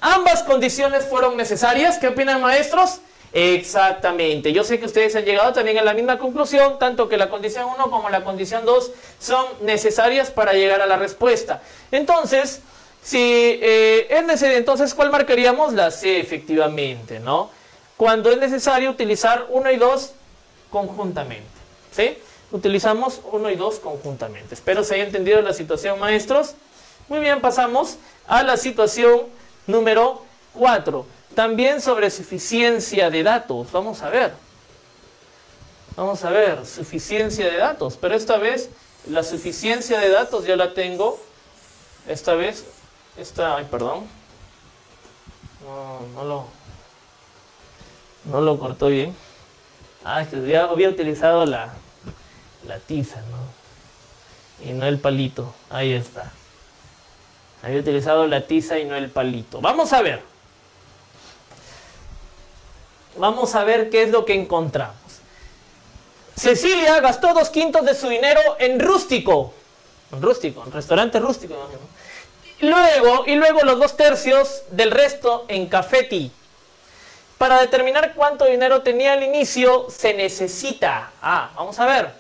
Ambas condiciones fueron necesarias. ¿Qué opinan, maestros? Exactamente. Yo sé que ustedes han llegado también a la misma conclusión, tanto que la condición uno como la condición dos son necesarias para llegar a la respuesta. Entonces, si eh, es necesario, entonces, ¿cuál marcaríamos? La C, efectivamente, ¿no? Cuando es necesario utilizar uno y dos conjuntamente, ¿sí? Utilizamos uno y dos conjuntamente. Espero se haya entendido la situación, maestros. Muy bien, pasamos a la situación número cuatro. También sobre suficiencia de datos. Vamos a ver. Vamos a ver, suficiencia de datos. Pero esta vez, la suficiencia de datos yo la tengo. Esta vez, esta, ay, perdón. No, no lo, no lo cortó bien. Ah, es que ya había utilizado la, la tiza, ¿no? Y no el palito. Ahí está. Había utilizado la tiza y no el palito. Vamos a ver. Vamos a ver qué es lo que encontramos. Cecilia gastó dos quintos de su dinero en rústico. En rústico, en restaurante rústico. Y luego, y luego los dos tercios del resto en cafeti. Para determinar cuánto dinero tenía al inicio, se necesita. Ah, vamos a ver.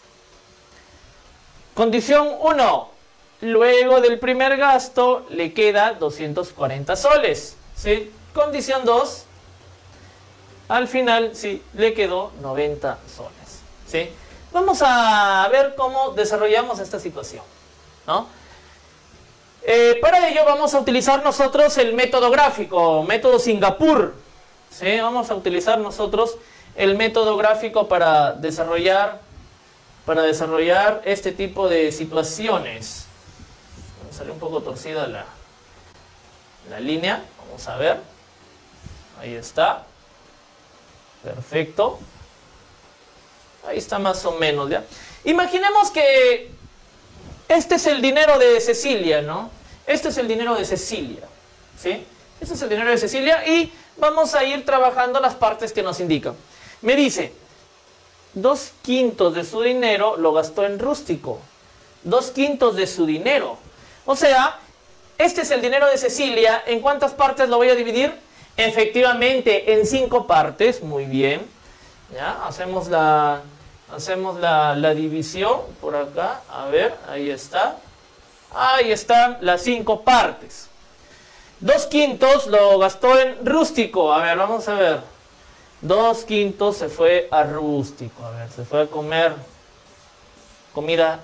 Condición uno. Luego del primer gasto le queda doscientos cuarenta soles. ¿Sí? Condición dos. Al final, sí, le quedó noventa soles. ¿Sí? Vamos a ver cómo desarrollamos esta situación, ¿no? Eh, para ello vamos a utilizar nosotros el método gráfico, método Singapur. ¿Sí? Vamos a utilizar nosotros el método gráfico para desarrollar, para desarrollar este tipo de situaciones. Me salió un poco torcida la, la línea. Vamos a ver. Ahí está. Perfecto. Ahí está más o menos, ¿ya? Imaginemos que este es el dinero de Cecilia, ¿no? Este es el dinero de Cecilia, ¿sí? Este es el dinero de Cecilia y vamos a ir trabajando las partes que nos indican. Me dice, dos quintos de su dinero lo gastó en rústico. Dos quintos de su dinero. O sea, este es el dinero de Cecilia. ¿En cuántas partes lo voy a dividir? Efectivamente, en cinco partes. Muy bien. ¿Ya? Hacemos la, hacemos la, la división por acá. A ver, ahí está. Ahí están las cinco partes. Dos quintos lo gastó en rústico. A ver, vamos a ver. Dos quintos se fue a rústico. A ver, se fue a comer comida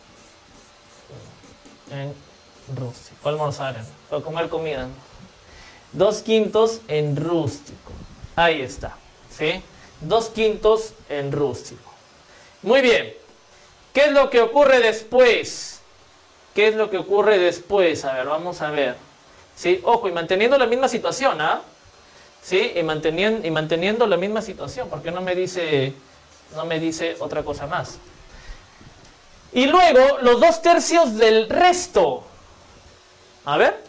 en rústico. Fue a almorzar. Fue a comer comida. Dos quintos en rústico. Ahí está. ¿Sí? Dos quintos en rústico. Muy bien. ¿Qué es lo que ocurre después? ¿Qué es lo que ocurre después? A ver, vamos a ver. ¿Sí? Ojo, y manteniendo la misma situación, ¿ah? ¿Sí? Y manteniendo, y manteniendo la misma situación. Porque no me dice, no me dice otra cosa más. Y luego, los dos tercios del resto. A ver.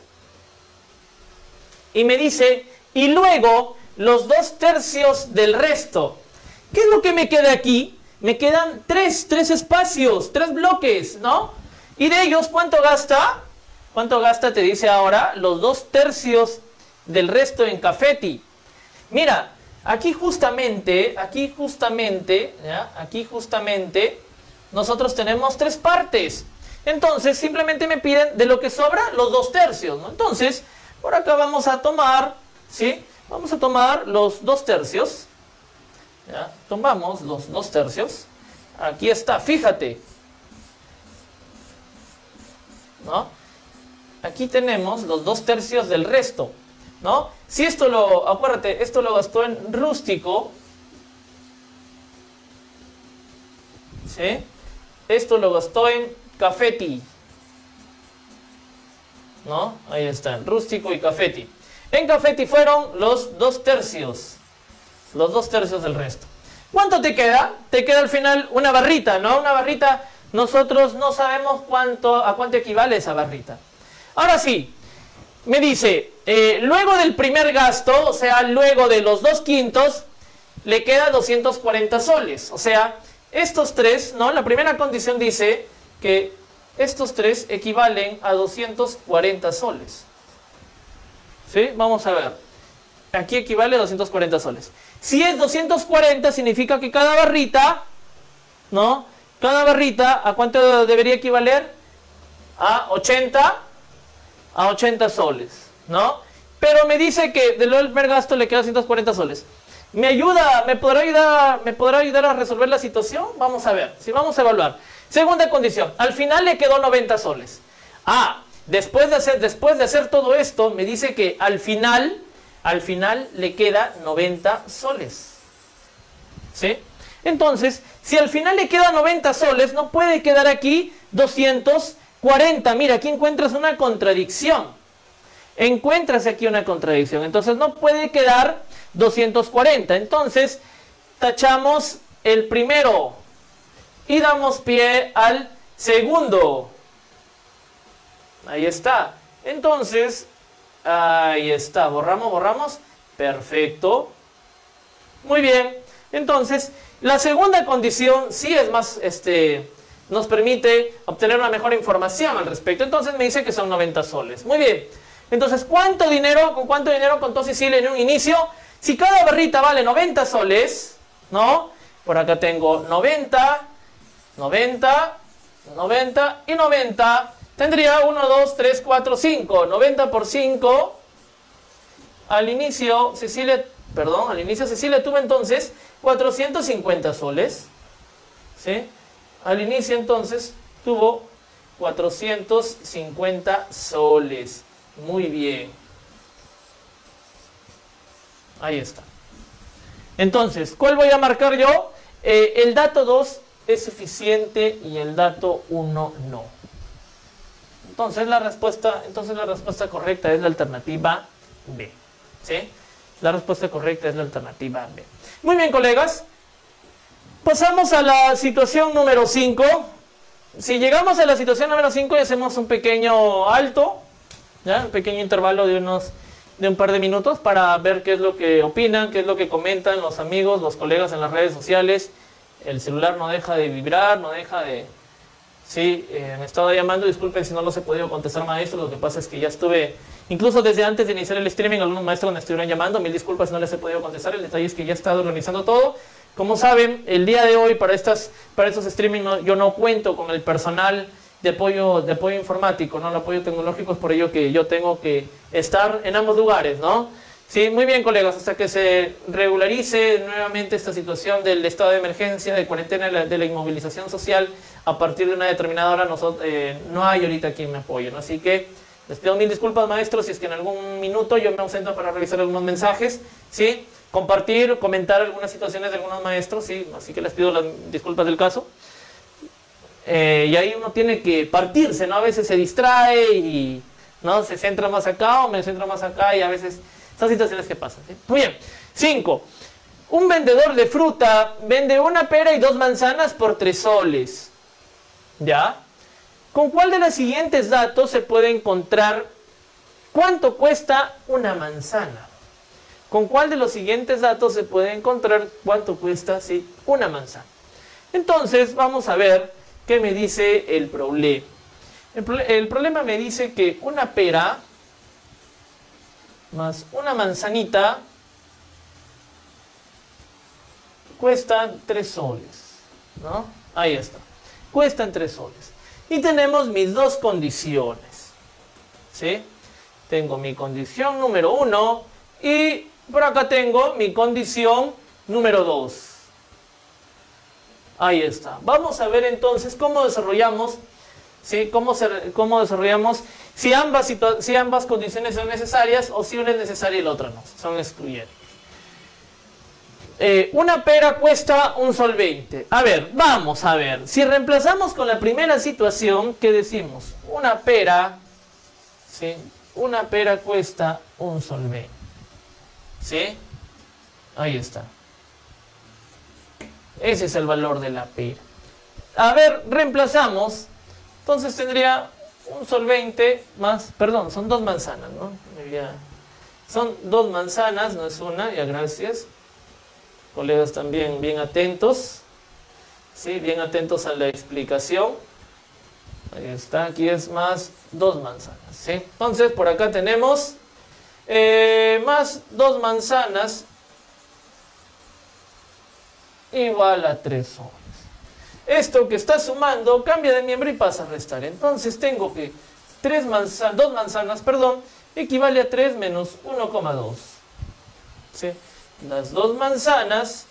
Y me dice, y luego los dos tercios del resto. ¿Qué es lo que me queda aquí? Me quedan tres, tres espacios, tres bloques, ¿no? Y de ellos, ¿cuánto gasta? ¿Cuánto gasta? Te dice ahora los dos tercios del resto en cafeti. Mira, aquí justamente, aquí justamente, ¿ya? Aquí justamente, nosotros tenemos tres partes. Entonces, simplemente me piden de lo que sobra los dos tercios, ¿no? Entonces, por acá vamos a tomar, ¿sí? Vamos a tomar los dos tercios. ¿Ya? Tomamos los dos tercios. Aquí está, fíjate. ¿No? Aquí tenemos los dos tercios del resto, ¿no? Si esto lo, acuérdate, esto lo gastó en rústico, ¿sí? Esto lo gastó en cafeti, ¿no? Ahí están, rústico y cafeti. En cafeti fueron los dos tercios, los dos tercios del resto. ¿Cuánto te queda? Te queda al final una barrita, ¿no? Una barrita, nosotros no sabemos cuánto, a cuánto equivale esa barrita. Ahora sí, me dice, eh, luego del primer gasto, o sea, luego de los dos quintos, le queda doscientos cuarenta soles. O sea, estos tres, ¿no? La primera condición dice que estos tres equivalen a doscientos cuarenta soles. ¿Sí? Vamos a ver. Aquí equivale a doscientos cuarenta soles. Si es doscientos cuarenta, significa que cada barrita, ¿no? Cada barrita, ¿a cuánto debería equivaler? A ochenta, a ochenta soles, ¿no? Pero me dice que del primer gasto le queda doscientos cuarenta soles. ¿Me ayuda? ¿Me podrá ayudar, ¿Me podrá ayudar a resolver la situación? Vamos a ver, sí, vamos a evaluar. Segunda condición, al final le quedó noventa soles. Ah, después de hacer, después de hacer todo esto, me dice que al final, al final le queda noventa soles. ¿Sí? Entonces, si al final le queda noventa soles, no puede quedar aquí doscientos cuarenta. Mira, aquí encuentras una contradicción. Encuentras aquí una contradicción. Entonces, no puede quedar doscientos cuarenta. Entonces, tachamos el primero y damos pie al segundo. Ahí está. Entonces, ahí está. Borramos, borramos. Perfecto. Muy bien. Entonces, la segunda condición sí es más, este, nos permite obtener una mejor información al respecto. Entonces me dice que son noventa soles. Muy bien. Entonces, ¿cuánto dinero, con cuánto dinero contó Cecilia en un inicio? Si cada barrita vale noventa soles, ¿no? Por acá tengo noventa, noventa, noventa y noventa. Tendría uno, dos, tres, cuatro, cinco. noventa por cinco. Al inicio, Cecilia, perdón, al inicio Cecilia tuvo entonces cuatrocientos cincuenta soles. ¿Sí? Al inicio entonces tuvo cuatrocientos cincuenta soles. Muy bien. Ahí está. Entonces, ¿cuál voy a marcar yo? Eh, el dato dos es suficiente y el dato uno no. Entonces la respuesta, entonces la respuesta correcta es la alternativa B. ¿Sí? La respuesta correcta es la alternativa B. Muy bien, colegas. Pasamos a la situación número cinco. Si llegamos a la situación número cinco y hacemos un pequeño alto, ¿ya? Un pequeño intervalo de unos de un par de minutos para ver qué es lo que opinan, qué es lo que comentan los amigos, los colegas en las redes sociales. El celular no deja de vibrar, no deja de... Sí, eh, me estaba llamando, disculpen si no los he podido contestar, maestro. Lo que pasa es que ya estuve, incluso desde antes de iniciar el streaming, algunos maestros me estuvieron llamando. Mil disculpas si no les he podido contestar. El detalle es que ya he estado organizando todo. Como saben, el día de hoy para, estas, para estos streaming no, yo no cuento con el personal de apoyo, de apoyo informático, ¿no? El apoyo tecnológico, es por ello que yo tengo que estar en ambos lugares, ¿no? Sí, muy bien, colegas, hasta que se regularice nuevamente esta situación del estado de emergencia, de cuarentena, de la inmovilización social, a partir de una determinada hora nosotros, eh, no hay ahorita quien me apoye, ¿no? Así que les pido mil disculpas, maestros, si es que en algún minuto yo me ausento para revisar algunos mensajes, ¿sí? Compartir, comentar algunas situaciones de algunos maestros, ¿sí? Así que les pido las disculpas del caso. Eh, y ahí uno tiene que partirse, ¿no? A veces se distrae y, ¿no? Se centra más acá o me centro más acá y a veces... Son situaciones que pasan, ¿sí? Muy bien. cinco. Un vendedor de fruta vende una pera y dos manzanas por tres soles. ¿Ya? ¿Con cuál de los siguientes datos se puede encontrar cuánto cuesta una manzana? ¿Con cuál de los siguientes datos se puede encontrar cuánto cuesta, sí, una manzana? Entonces, vamos a ver qué me dice el problema. El, pro el problema me dice que una pera más una manzanita cuestan tres soles, ¿no? Ahí está. Cuestan tres soles. Y tenemos mis dos condiciones, ¿sí? Tengo mi condición número uno y por acá tengo mi condición número dos. Ahí está. Vamos a ver entonces cómo desarrollamos, ¿sí? Cómo, se, cómo desarrollamos si ambas, si ambas condiciones son necesarias o si una es necesaria y la otra no, son excluyentes. Eh, una pera cuesta un sol veinte. A ver, vamos a ver. Si reemplazamos con la primera situación, ¿qué decimos? Una pera, ¿sí? Una pera cuesta un sol veinte. ¿Sí? Ahí está. Ese es el valor de la pera. A ver, reemplazamos. Entonces tendría un sol veinte más, perdón, son dos manzanas, ¿no? Son dos manzanas, no es una, ya gracias. Colegas también bien atentos, ¿sí? Bien atentos a la explicación. Ahí está, aquí es más dos manzanas, ¿sí? Entonces por acá tenemos eh, más dos manzanas igual a tres soles. Esto que está sumando cambia de miembro y pasa a restar. Entonces tengo que tres manzanas, dos manzanas, perdón, equivale a tres menos uno coma dos. ¿Sí? Las dos manzanas,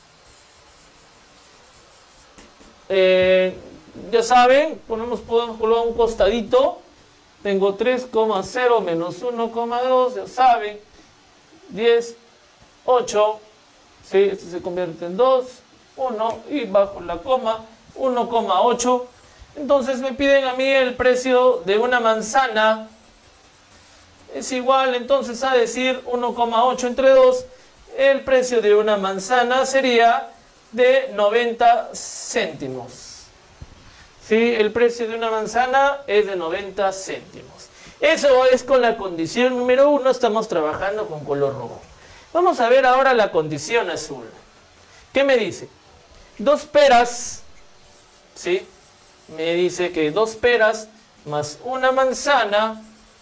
eh, ya saben, ponemos, podemos colocar un costadito. Tengo tres coma cero menos uno coma dos, ya saben, diez, ocho, ¿sí? Esto se convierte en dos, uno y bajo la coma, uno coma ocho. Entonces me piden a mí el precio de una manzana. Es igual entonces a decir uno coma ocho entre dos. El precio de una manzana sería de noventa céntimos. ¿Sí? El precio de una manzana es de noventa céntimos. Eso es con la condición número uno. Estamos trabajando con color rojo. Vamos a ver ahora la condición azul. ¿Qué me dice? Dos peras, ¿sí? Me dice que dos peras más una manzana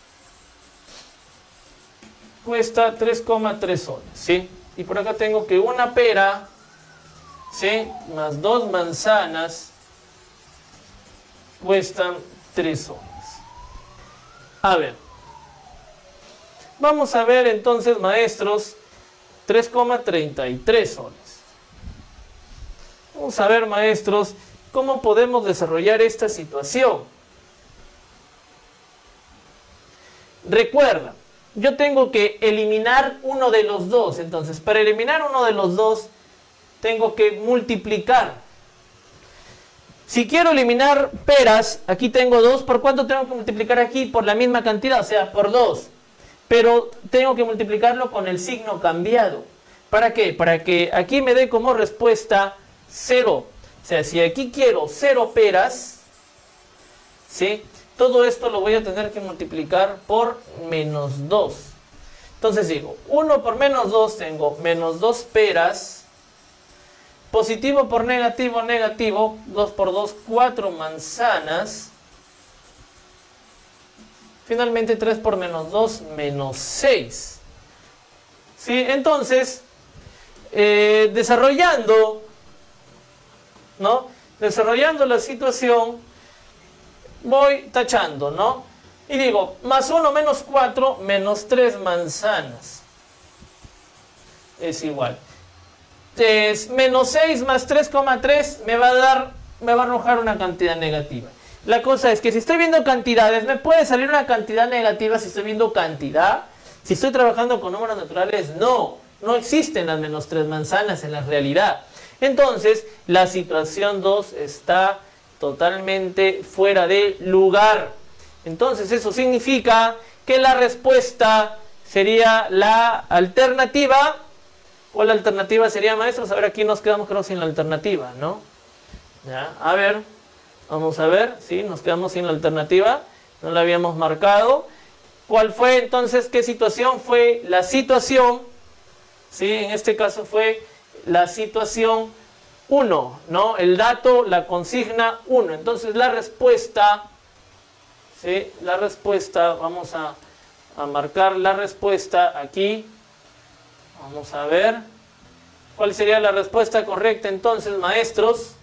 cuesta tres coma tres soles, ¿sí? Y por acá tengo que una pera, ¿sí? Más dos manzanas cuestan tres soles. A ver. Vamos a ver entonces, maestros, tres coma treinta y tres soles. Vamos a ver, maestros, cómo podemos desarrollar esta situación. Recuerda, yo tengo que eliminar uno de los dos. Entonces, para eliminar uno de los dos, tengo que multiplicar. Si quiero eliminar peras, aquí tengo dos. ¿Por cuánto tengo que multiplicar aquí? Por la misma cantidad, o sea, por dos. Pero tengo que multiplicarlo con el signo cambiado. ¿Para qué? Para que aquí me dé como respuesta cero. O sea, si aquí quiero cero peras, ¿sí? Todo esto lo voy a tener que multiplicar por menos dos. Entonces digo, uno por menos dos tengo menos dos peras. Positivo por negativo, negativo. dos por dos, cuatro manzanas. Finalmente tres por menos dos, menos seis. ¿Sí? Entonces, eh, desarrollando, ¿no? Desarrollando la situación, voy tachando, ¿no? Y digo, más uno menos cuatro menos tres manzanas. Es igual. Es menos seis más tres coma tres me va a dar, me va a arrojar una cantidad negativa. La cosa es que si estoy viendo cantidades, me puede salir una cantidad negativa si estoy viendo cantidad. Si estoy trabajando con números naturales, no. No existen las menos tres manzanas en la realidad. Entonces, la situación dos está totalmente fuera de lugar. Entonces, eso significa que la respuesta sería la alternativa. ¿Cuál alternativa sería, maestros? A ver, aquí nos quedamos creo sin la alternativa, ¿no? Ya, a ver, vamos a ver, sí, nos quedamos sin la alternativa, no la habíamos marcado. ¿Cuál fue entonces? ¿Qué situación fue? La situación, sí, en este caso fue la situación uno, ¿no? El dato, la consigna uno. Entonces la respuesta, sí, la respuesta, vamos a, a marcar la respuesta aquí. Vamos a ver. ¿Cuál sería la respuesta correcta entonces, maestros?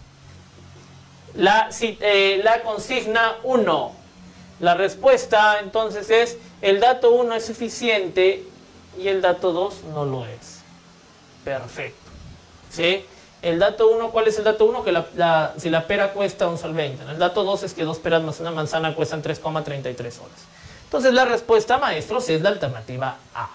La, eh, la consigna uno. La respuesta entonces es el dato uno es suficiente y el dato dos no lo es. Perfecto. ¿Sí? El dato uno, ¿cuál es el dato uno? Que la, la, si la pera cuesta un sol veinte. El dato dos es que dos peras más una manzana cuestan tres coma treinta y tres soles. Entonces la respuesta, maestros, es la alternativa A.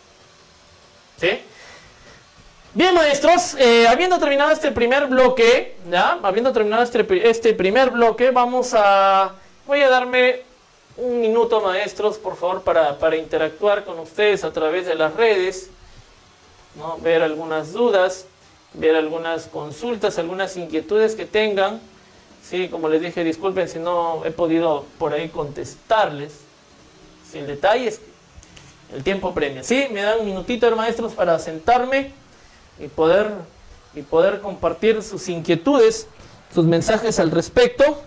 ¿Sí? Bien, maestros, eh, habiendo terminado este primer bloque, ¿ya? Habiendo terminado este, este primer bloque, vamos a... Voy a darme un minuto, maestros, por favor, para, para interactuar con ustedes a través de las redes, ¿no? Ver algunas dudas, ver algunas consultas, algunas inquietudes que tengan. Sí, como les dije, disculpen si no he podido por ahí contestarles. Sin detalles. El tiempo premia. Sí, me dan un minutito, maestros, para sentarme y poder, y poder compartir sus inquietudes, sus mensajes al respecto.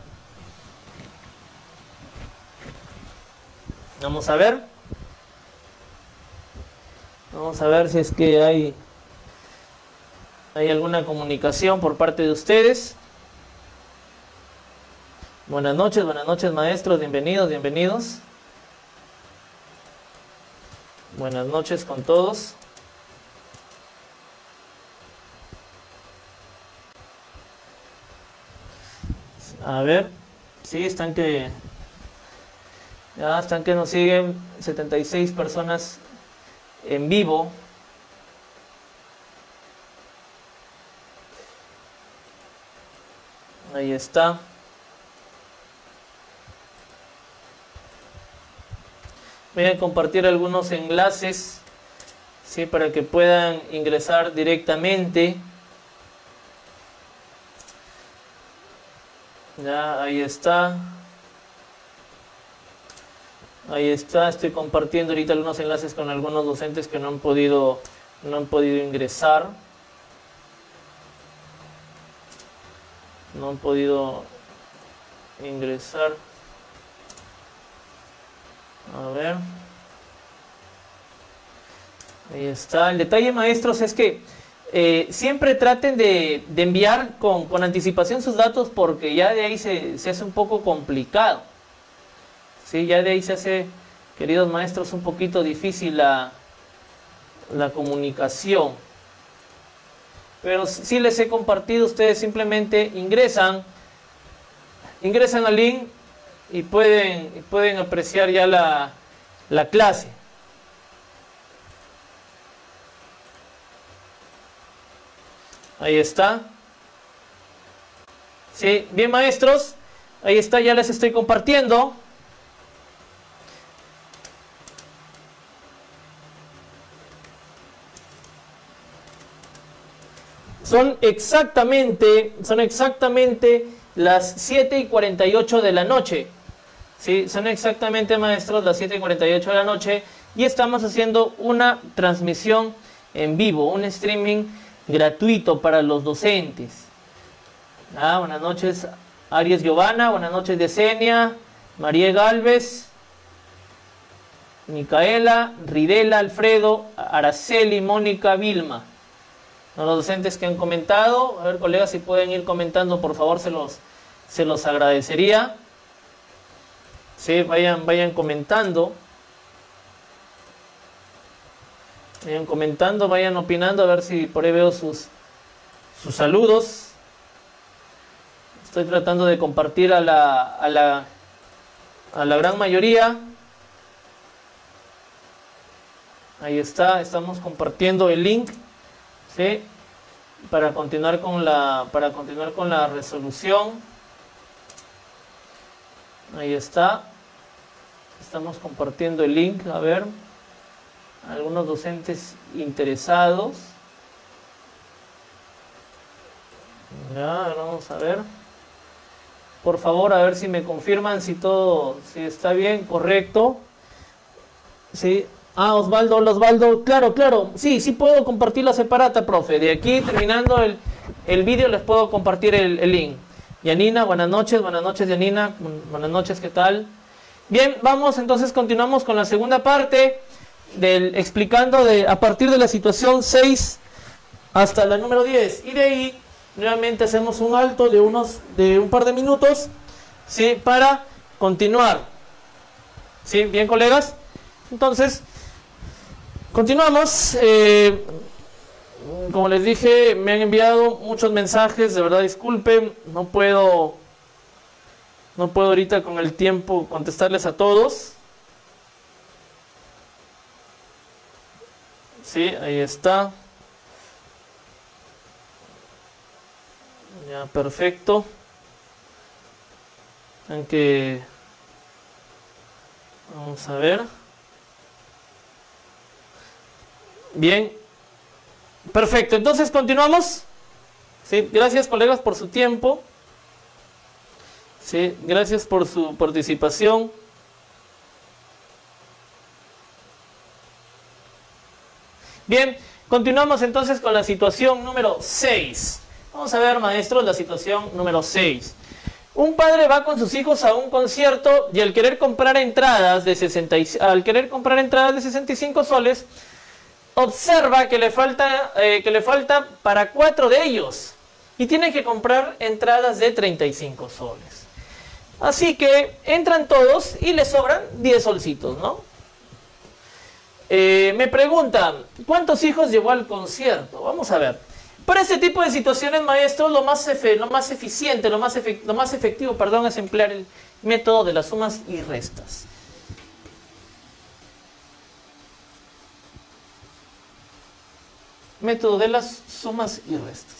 Vamos a ver. Vamos a ver si es que hay, hay alguna comunicación por parte de ustedes. Buenas noches, buenas noches maestros, bienvenidos, bienvenidos. Buenas noches con todos. A ver, sí, están que... Ya están que nos siguen setenta y seis personas en vivo. Ahí está. Voy a compartir algunos enlaces, ¿sí? Para que puedan ingresar directamente. Ya, ahí está. Ahí está, estoy compartiendo ahorita algunos enlaces con algunos docentes que no han podido, no han podido ingresar. No han podido ingresar. A ver. Ahí está. El detalle, maestros, es que eh, siempre traten de, de enviar con, con anticipación sus datos, porque ya de ahí se, se hace un poco complicado. Sí, ya de ahí se hace, queridos maestros, un poquito difícil la, la comunicación. Pero sí les he compartido, ustedes simplemente ingresan, ingresan al link y pueden, pueden apreciar ya la, la clase. Ahí está. Sí, bien maestros, ahí está, ya les estoy compartiendo. Son exactamente, son exactamente las siete y cuarenta y ocho de la noche. ¿Sí? Son exactamente, maestros, las siete y cuarenta y ocho de la noche. Y estamos haciendo una transmisión en vivo, un streaming gratuito para los docentes. Ah, buenas noches, Aries Giovanna. Buenas noches, Yesenia, María Galvez, Micaela, Ridela, Alfredo, Araceli, Mónica, Vilma. Los docentes que han comentado, a ver, colegas, si pueden ir comentando, por favor, se los, se los agradecería. Sí, vayan, vayan comentando. Vayan comentando, vayan opinando, a ver si por ahí veo sus, sus saludos. Estoy tratando de compartir a la, a la, a la gran mayoría. Ahí está, estamos compartiendo el link. ¿Sí? Para continuar con la para continuar con la resolución. Ahí está. Estamos compartiendo el link. A ver, algunos docentes interesados. Ya, vamos a ver. Por favor, a ver si me confirman si todo, si está bien, correcto. Sí. Ah, Osvaldo, hola Osvaldo, claro, claro, sí, sí puedo compartir la separata, profe. De aquí, terminando el, el vídeo, les puedo compartir el, el link. Yanina, buenas noches, buenas noches Yanina, buenas noches, ¿qué tal? Bien, vamos, entonces continuamos con la segunda parte, del explicando de a partir de la situación seis hasta la número diez. Y de ahí, nuevamente hacemos un alto de, unos, de un par de minutos, ¿sí? Para continuar. ¿Sí? Bien, colegas. Entonces... continuamos. Eh, como les dije, me han enviado muchos mensajes, de verdad disculpen, no puedo no puedo ahorita con el tiempo contestarles a todos. Sí, ahí está. Ya, perfecto. Aunque vamos a ver. Bien, perfecto, entonces continuamos. Sí, gracias colegas por su tiempo. Sí, gracias por su participación. Bien, continuamos entonces con la situación número seis. Vamos a ver, maestros, la situación número seis. Un padre va con sus hijos a un concierto y al querer comprar entradas de sesenta y, al querer comprar entradas de sesenta y cinco soles, observa que le falta, eh, que le falta para cuatro de ellos. Y tiene que comprar entradas de treinta y cinco soles. Así que entran todos y le sobran diez solcitos, ¿no? Eh, me preguntan, ¿cuántos hijos llevó al concierto? Vamos a ver. Para este tipo de situaciones, maestros, lo más, efe, lo más eficiente, lo más, efe, lo más efectivo, perdón, es emplear el método de las sumas y restas. Método de las sumas y restas.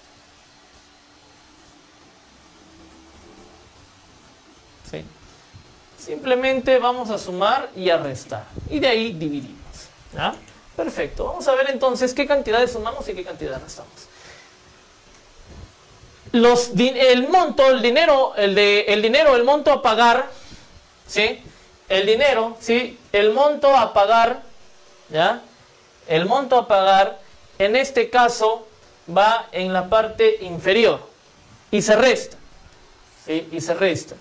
¿Sí? Simplemente vamos a sumar y a restar. Y de ahí dividimos. ¿Ya? Perfecto. Vamos a ver entonces qué cantidades sumamos y qué cantidades restamos. Los, el monto, el dinero, el, de, el dinero, el monto a pagar, ¿sí? El dinero, ¿sí? El monto a pagar, ¿ya? El monto a pagar, en este caso, va en la parte inferior y se resta, ¿sí? Y se resta.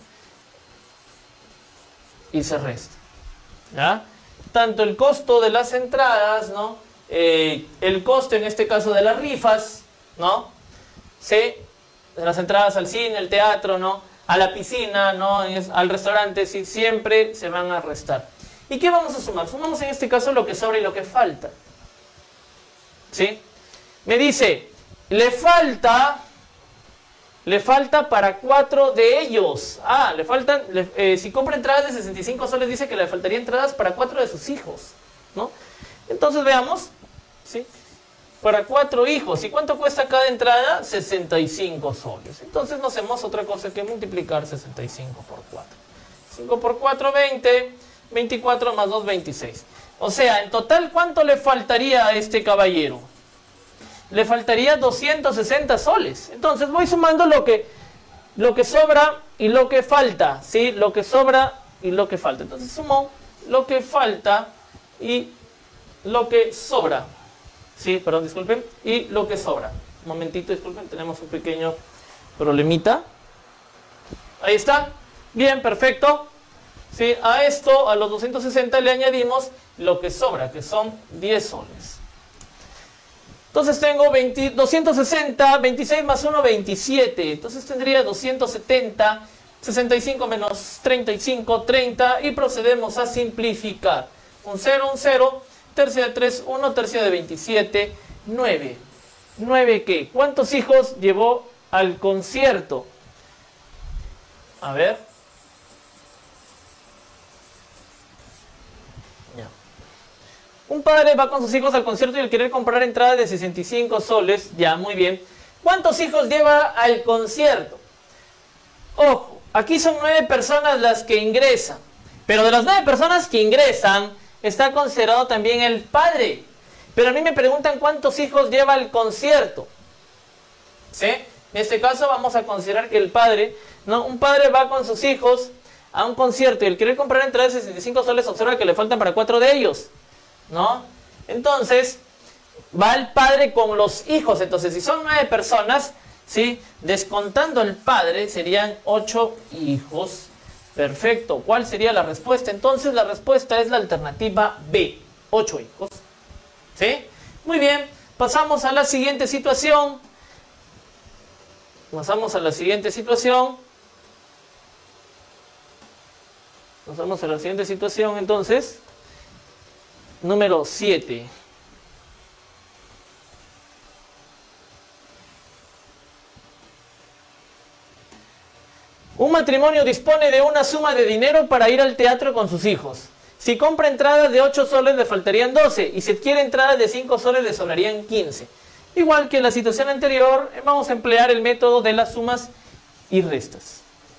Y se resta, ¿ya? Tanto el costo de las entradas, ¿no? Eh, el costo, en este caso, de las rifas, ¿no? ¿Sí? De las entradas al cine, al teatro, ¿no? A la piscina, ¿no? Al restaurante, ¿sí? Siempre se van a restar. ¿Y qué vamos a sumar? Sumamos en este caso lo que sobra y lo que falta. ¿Sí? Me dice, le falta, le falta para cuatro de ellos. Ah, le faltan, le, eh, si compra entradas de sesenta y cinco soles, dice que le faltaría entradas para cuatro de sus hijos, ¿no? Entonces veamos, ¿sí? Para cuatro hijos. ¿Y cuánto cuesta cada entrada? sesenta y cinco soles. Entonces no hacemos otra cosa que multiplicar sesenta y cinco por cuatro. cinco por cuatro, veinte. veinticuatro más dos, veintiséis. O sea, en total, ¿cuánto le faltaría a este caballero? Le faltaría doscientos sesenta soles. Entonces voy sumando lo que, lo que sobra y lo que falta, ¿sí? Lo que sobra y lo que falta. Entonces sumo lo que falta y lo que sobra. Sí, perdón, disculpen. Y lo que sobra. Un momentito, disculpen, tenemos un pequeño problemita. Ahí está. Bien, perfecto. Sí, a esto, a los doscientos sesenta, le añadimos lo que sobra, que son diez soles. Entonces tengo veinte, doscientos sesenta, veintiséis más uno, veintisiete. Entonces tendría doscientos setenta, sesenta y cinco menos treinta y cinco, treinta. Y procedemos a simplificar. Un cero, un cero. Tercia de tres, uno, tercia de veintisiete, nueve. ¿nueve qué? ¿Cuántos hijos llevó al concierto? A ver. Ya. Un padre va con sus hijos al concierto y al querer comprar entrada de sesenta y cinco soles, ya, muy bien. ¿Cuántos hijos lleva al concierto? Ojo, aquí son nueve personas las que ingresan. Pero de las nueve personas que ingresan, está considerado también el padre. Pero a mí me preguntan cuántos hijos lleva el concierto. ¿Sí? En este caso vamos a considerar que el padre, ¿no? Un padre va con sus hijos a un concierto y el querer comprar entradas de sesenta y cinco soles, observa que le faltan para cuatro de ellos, ¿no? Entonces, va el padre con los hijos. Entonces, si son nueve personas, ¿sí? Descontando el padre, serían ocho hijos. Perfecto. ¿Cuál sería la respuesta? Entonces la respuesta es la alternativa B. ocho hijos. ¿Sí? Muy bien. Pasamos a la siguiente situación. Pasamos a la siguiente situación. Pasamos a la siguiente situación, entonces. Número siete. Un matrimonio dispone de una suma de dinero para ir al teatro con sus hijos. Si compra entradas de ocho soles le faltarían doce y si adquiere entradas de cinco soles le sobrarían quince. Igual que en la situación anterior, vamos a emplear el método de las sumas y restas.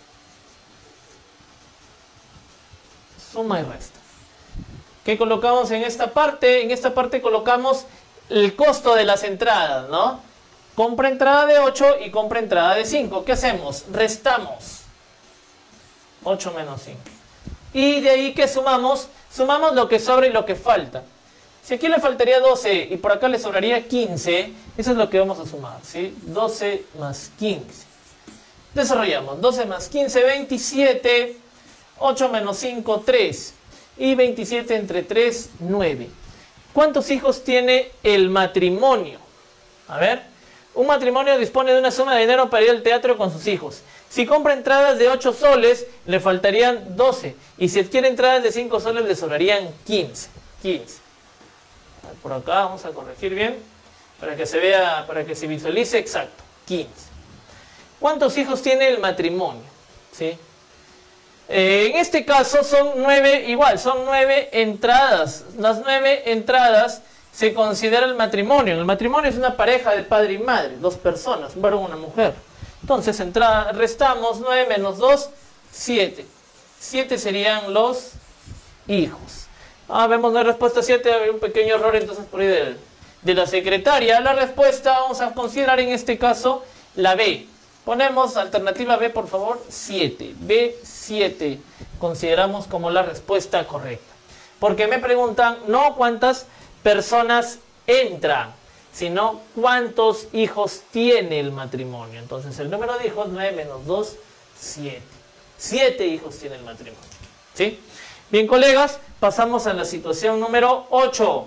Suma y resta. ¿Qué colocamos en esta parte? En esta parte colocamos el costo de las entradas, ¿no? Compra entrada de ocho y compra entrada de cinco. ¿Qué hacemos? Restamos. ocho menos cinco. Y de ahí que sumamos, sumamos lo que sobra y lo que falta. Si aquí le faltaría doce y por acá le sobraría quince, eso es lo que vamos a sumar, ¿sí? doce más quince. Desarrollamos. doce más quince, veintisiete. ocho menos cinco, tres. Y veintisiete entre tres, nueve. ¿Cuántos hijos tiene el matrimonio? A ver, un matrimonio dispone de una suma de dinero para ir al teatro con sus hijos. Si compra entradas de ocho soles, le faltarían doce. Y si adquiere entradas de cinco soles, le sobrarían quince. quince. Por acá vamos a corregir bien, para que se vea, para que se visualice exacto. quince. ¿Cuántos hijos tiene el matrimonio? ¿Sí? Eh, en este caso son nueve, igual, son nueve entradas. Las nueve entradas se considera el matrimonio. El matrimonio es una pareja de padre y madre, dos personas, un varón y una mujer. Entonces, entrada, restamos nueve menos dos, siete. siete serían los hijos. Ah, vemos la respuesta siete, hay un pequeño error entonces por ahí de, de la secretaria. La respuesta vamos a considerar en este caso la B. Ponemos alternativa B, por favor, siete. B, siete. Consideramos como la respuesta correcta. Porque me preguntan no cuántas personas entran, sino cuántos hijos tiene el matrimonio. Entonces el número de hijos, nueve menos dos, siete. siete hijos tiene el matrimonio. ¿Sí? Bien, colegas, pasamos a la situación número ocho.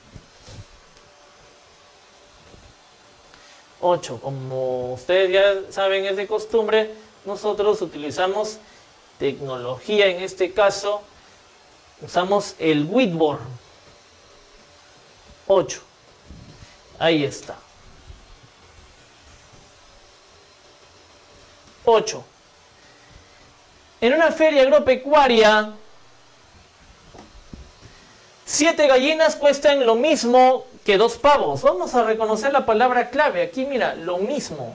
ocho. Como ustedes ya saben, es de costumbre, nosotros utilizamos tecnología, en este caso, usamos el whiteboard. ocho. Ahí está. ocho. En una feria agropecuaria, siete gallinas cuestan lo mismo que dos pavos. Vamos a reconocer la palabra clave. Aquí, mira, lo mismo.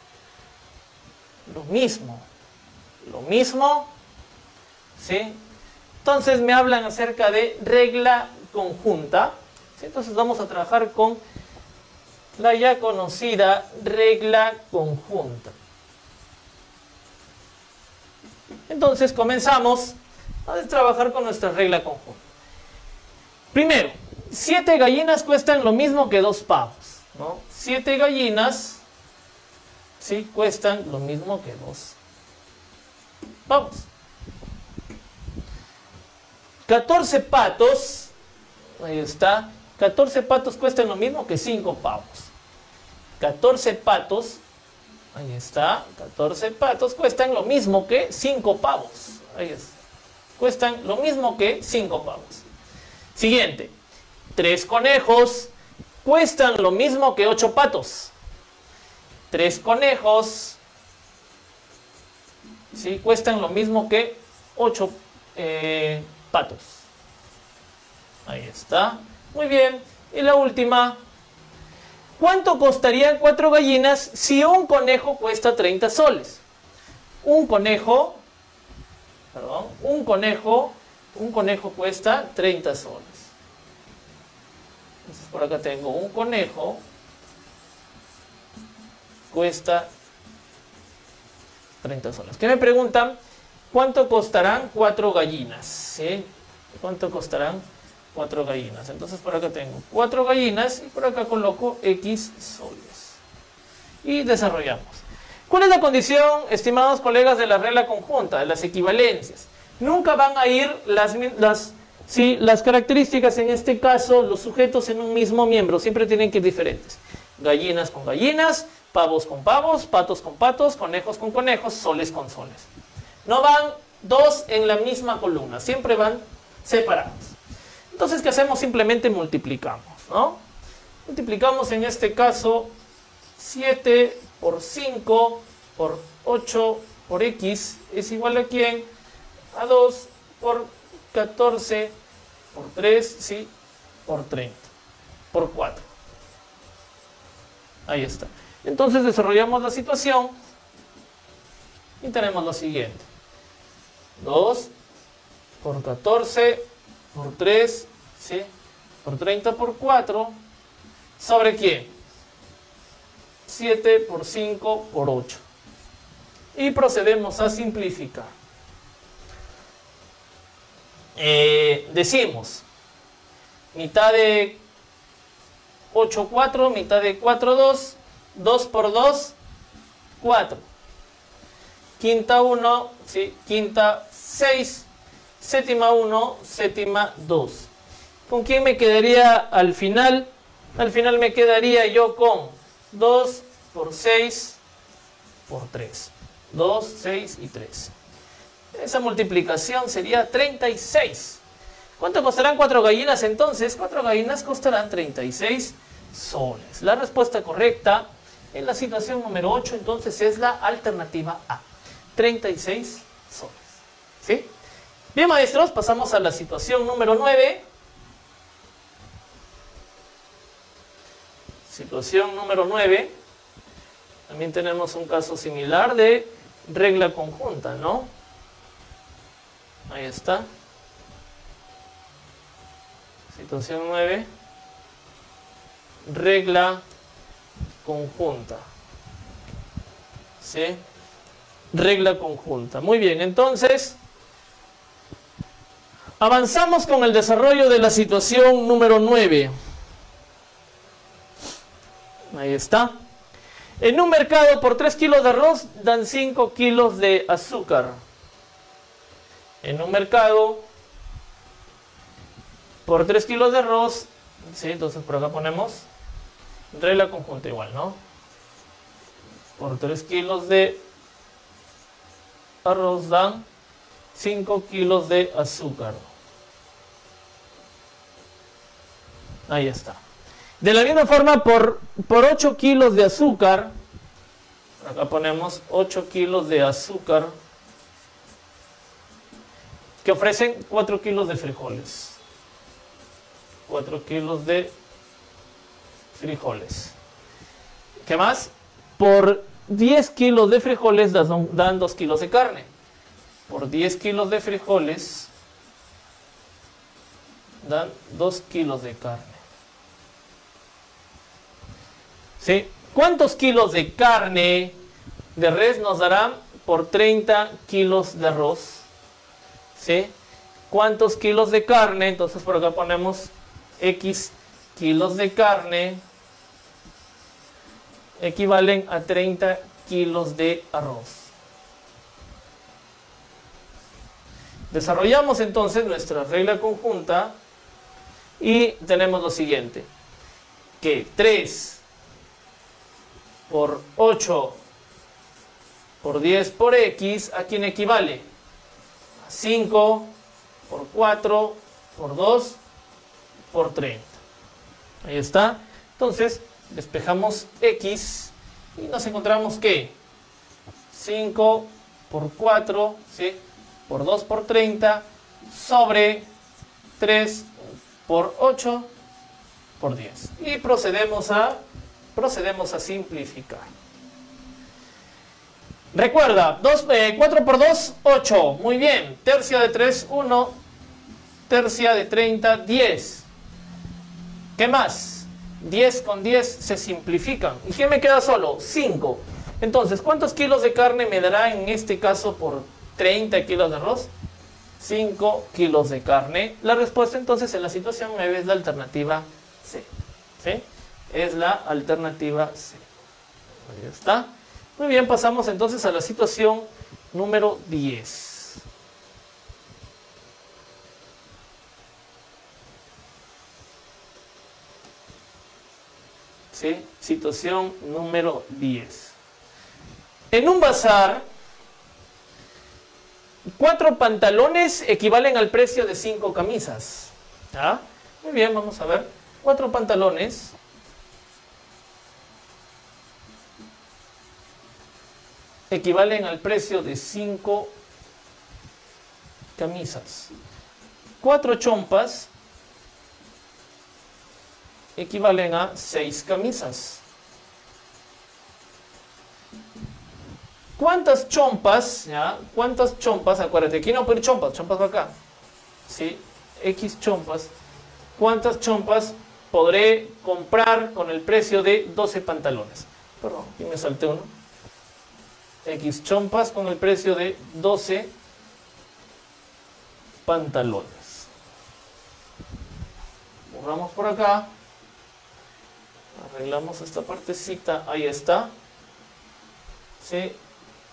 Lo mismo. Lo mismo. ¿Sí? Entonces me hablan acerca de regla conjunta. ¿Sí? Entonces vamos a trabajar con la ya conocida regla conjunta. Entonces comenzamos a trabajar con nuestra regla conjunta. Primero, siete gallinas cuestan lo mismo que dos pavos, ¿no? Siete gallinas, sí, cuestan lo mismo que dos pavos. catorce patos, ahí está, catorce patos cuestan lo mismo que cinco pavos. catorce patos, ahí está, catorce patos cuestan lo mismo que cinco pavos. Ahí está, cuestan lo mismo que cinco pavos. Siguiente, tres conejos cuestan lo mismo que ocho patos. Tres conejos, ¿sí? Cuestan lo mismo que ocho eh, patos. Ahí está. Muy bien. Y la última, ¿cuánto costarían cuatro gallinas si un conejo cuesta treinta soles? Un conejo, perdón, un conejo, un conejo cuesta treinta soles. Entonces por acá tengo un conejo, cuesta treinta soles. ¿Qué me preguntan? ¿Cuánto costarán cuatro gallinas? ¿Sí? ¿Cuánto costarán cuatro gallinas? Entonces por acá tengo cuatro gallinas y por acá coloco X soles. Y desarrollamos. ¿Cuál es la condición, estimados colegas, de la regla conjunta, de las equivalencias? Nunca van a ir las, las, sí, las características, en este caso, los sujetos en un mismo miembro. Siempre tienen que ir diferentes. Gallinas con gallinas, pavos con pavos, patos con patos, conejos con conejos, soles con soles. No van dos en la misma columna, siempre van separados. Entonces, ¿qué hacemos? Simplemente multiplicamos, ¿no? Multiplicamos en este caso siete por cinco por ocho por X es igual a ¿quién? A dos por catorce por tres, ¿sí? Por treinta, por cuatro. Ahí está. Entonces desarrollamos la situación y tenemos lo siguiente. dos por catorce por tres, ¿sí? Por treinta por cuatro, ¿sobre quién? siete por cinco por ocho. Y procedemos a simplificar. Eh, decimos, mitad de ocho, cuatro, mitad de cuatro, dos, dos por dos, cuatro. Quinta uno, ¿sí? Quinta seis, séptima uno, séptima dos. ¿Con quién me quedaría al final? Al final me quedaría yo con dos por seis por tres. dos, seis y tres. Esa multiplicación sería treinta y seis. ¿Cuánto costarán cuatro gallinas entonces? cuatro gallinas costarán treinta y seis soles. La respuesta correcta en la situación número ocho entonces es la alternativa A. treinta y seis soles. ¿Sí? Bien, maestros, pasamos a la situación número nueve. Situación número nueve. También tenemos un caso similar de regla conjunta, ¿no? Ahí está. Situación nueve. Regla conjunta. ¿Sí? Regla conjunta. Muy bien, entonces avanzamos con el desarrollo de la situación número nueve. Ahí está. En un mercado por tres kilos de arroz dan cinco kilos de azúcar. En un mercado por tres kilos de arroz, sí, entonces por acá ponemos regla conjunta igual, ¿no? Por tres kilos de arroz dan cinco kilos de azúcar. Ahí está. De la misma forma, por, por ocho kilos de azúcar, acá ponemos ocho kilos de azúcar, que ofrecen cuatro kilos de frijoles. cuatro kilos de frijoles. ¿Qué más? Por diez kilos de frijoles dan, dan dos kilos de carne. Por diez kilos de frijoles dan dos kilos de carne. ¿Sí? ¿Cuántos kilos de carne de res nos darán por treinta kilos de arroz? ¿Sí? ¿Cuántos kilos de carne? Entonces por acá ponemos X kilos de carne equivalen a treinta kilos de arroz. Desarrollamos entonces nuestra regla conjunta y tenemos lo siguiente, que tres por ocho por diez por X, ¿a quién equivale? A cinco por cuatro por dos por treinta. Ahí está. Entonces, despejamos X y nos encontramos que cinco por cuatro, ¿sí? Por dos por treinta sobre tres por ocho por diez. Y procedemos a, procedemos a simplificar. Recuerda, dos, eh, cuatro por dos, ocho. Muy bien. Tercia de tres, uno. Tercia de treinta, diez. ¿Qué más? diez con diez se simplifican. ¿Y qué me queda solo? cinco. Entonces, ¿cuántos kilos de carne me dará en este caso por treinta kilos de arroz? cinco kilos de carne. La respuesta entonces en la situación nueve es la alternativa C. ¿Sí? Es la alternativa C. Ahí está. Muy bien, pasamos entonces a la situación número diez. ¿Sí? Situación número diez. En un bazar, cuatro pantalones equivalen al precio de cinco camisas. ¿Ah? Muy bien, vamos a ver. Cuatro pantalones equivalen al precio de cinco camisas. Cuatro chompas equivalen a seis camisas. ¿Cuántas chompas? ¿Ya? ¿Cuántas chompas? Acuérdate, aquí no puede ir chompas, chompas para acá. ¿Sí? X chompas. ¿Cuántas chompas podré comprar con el precio de doce pantalones? Perdón, aquí me salté uno. X chompas con el precio de doce pantalones. Borramos por acá. Arreglamos esta partecita. Ahí está. ¿Sí?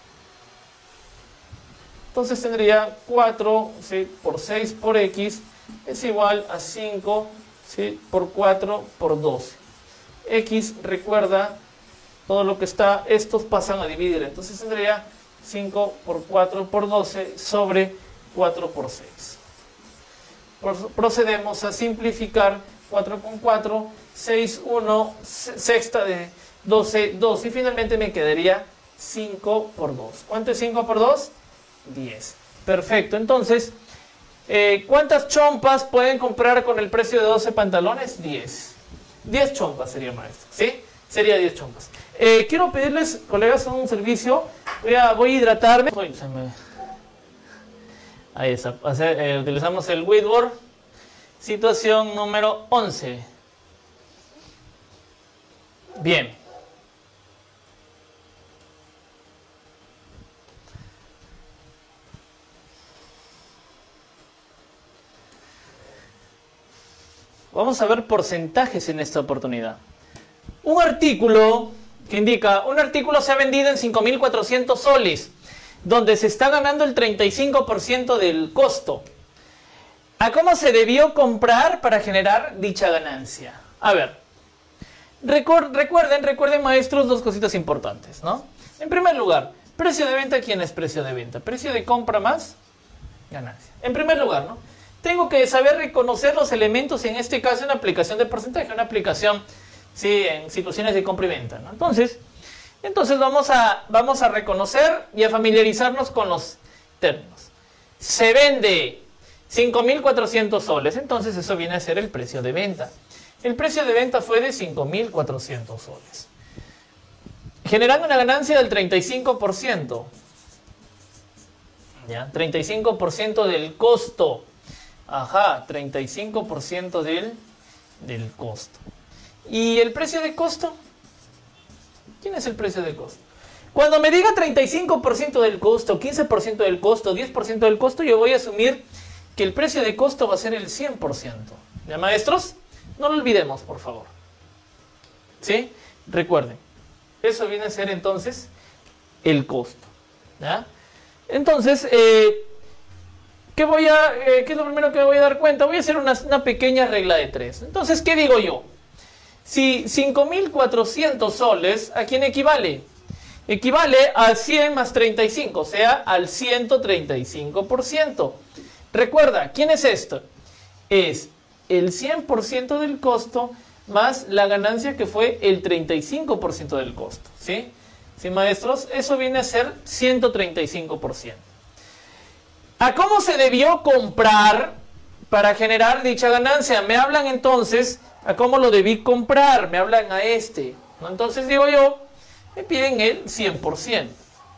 Entonces tendría cuatro, ¿sí? Por seis por X es igual a cinco, ¿sí?, por cuatro por doce. X, recuerda, todo lo que está, estos pasan a dividir. Entonces tendría cinco por cuatro por doce sobre cuatro por seis. Procedemos a simplificar cuatro con cuatro, seis, uno, sexta de doce, dos. Y finalmente me quedaría cinco por dos. ¿Cuánto es cinco por dos? diez. Perfecto. Entonces, eh, ¿cuántas chompas pueden comprar con el precio de doce pantalones? diez. diez chompas sería, maestro. ¿Sí? Sería diez chompas. Eh, quiero pedirles, colegas, un servicio. Voy a, voy a hidratarme. Uy, se me... Ahí está. Hacer, eh, utilizamos el whiteboard. Situación número once. Bien. Vamos a ver porcentajes en esta oportunidad. Un artículo que indica, un artículo se ha vendido en cinco mil cuatrocientos soles, donde se está ganando el treinta y cinco por ciento del costo. ¿A cómo se debió comprar para generar dicha ganancia? A ver, recuerden, recuerden, maestros, dos cositas importantes, ¿no? En primer lugar, precio de venta, ¿quién es precio de venta? Precio de compra más ganancia. En primer lugar, ¿no? Tengo que saber reconocer los elementos, en este caso una aplicación de porcentaje, una aplicación, sí, en situaciones de compra y venta, ¿no? Entonces, entonces vamos a, vamos a reconocer y a familiarizarnos con los términos. Se vende cinco mil cuatrocientos soles, entonces eso viene a ser el precio de venta. El precio de venta fue de cinco mil cuatrocientos soles, generando una ganancia del treinta y cinco por ciento. ¿Ya? treinta y cinco por ciento del costo. Ajá, treinta y cinco por ciento del, del costo. ¿Y el precio de costo? ¿Quién es el precio de costo? Cuando me diga treinta y cinco por ciento del costo, quince por ciento del costo, diez por ciento del costo, yo voy a asumir que el precio de costo va a ser el cien por ciento. ¿Ya, maestros? No lo olvidemos, por favor. ¿Sí? Recuerden. Eso viene a ser entonces el costo. ¿Ya? Entonces, eh, ¿qué, voy a, eh, ¿qué es lo primero que me voy a dar cuenta? Voy a hacer una, una pequeña regla de tres. Entonces, ¿qué digo yo? Si cinco mil cuatrocientos soles, ¿a quién equivale? Equivale a cien más treinta y cinco, o sea, al ciento treinta y cinco por ciento. Recuerda, ¿quién es esto? Es el cien por ciento del costo más la ganancia que fue el treinta y cinco por ciento del costo. ¿Sí? ¿Sí, maestros? Eso viene a ser ciento treinta y cinco por ciento. ¿A cómo se debió comprar para generar dicha ganancia? Me hablan entonces a cómo lo debí comprar. Me hablan a este, ¿no? Entonces digo yo, me piden el cien por ciento.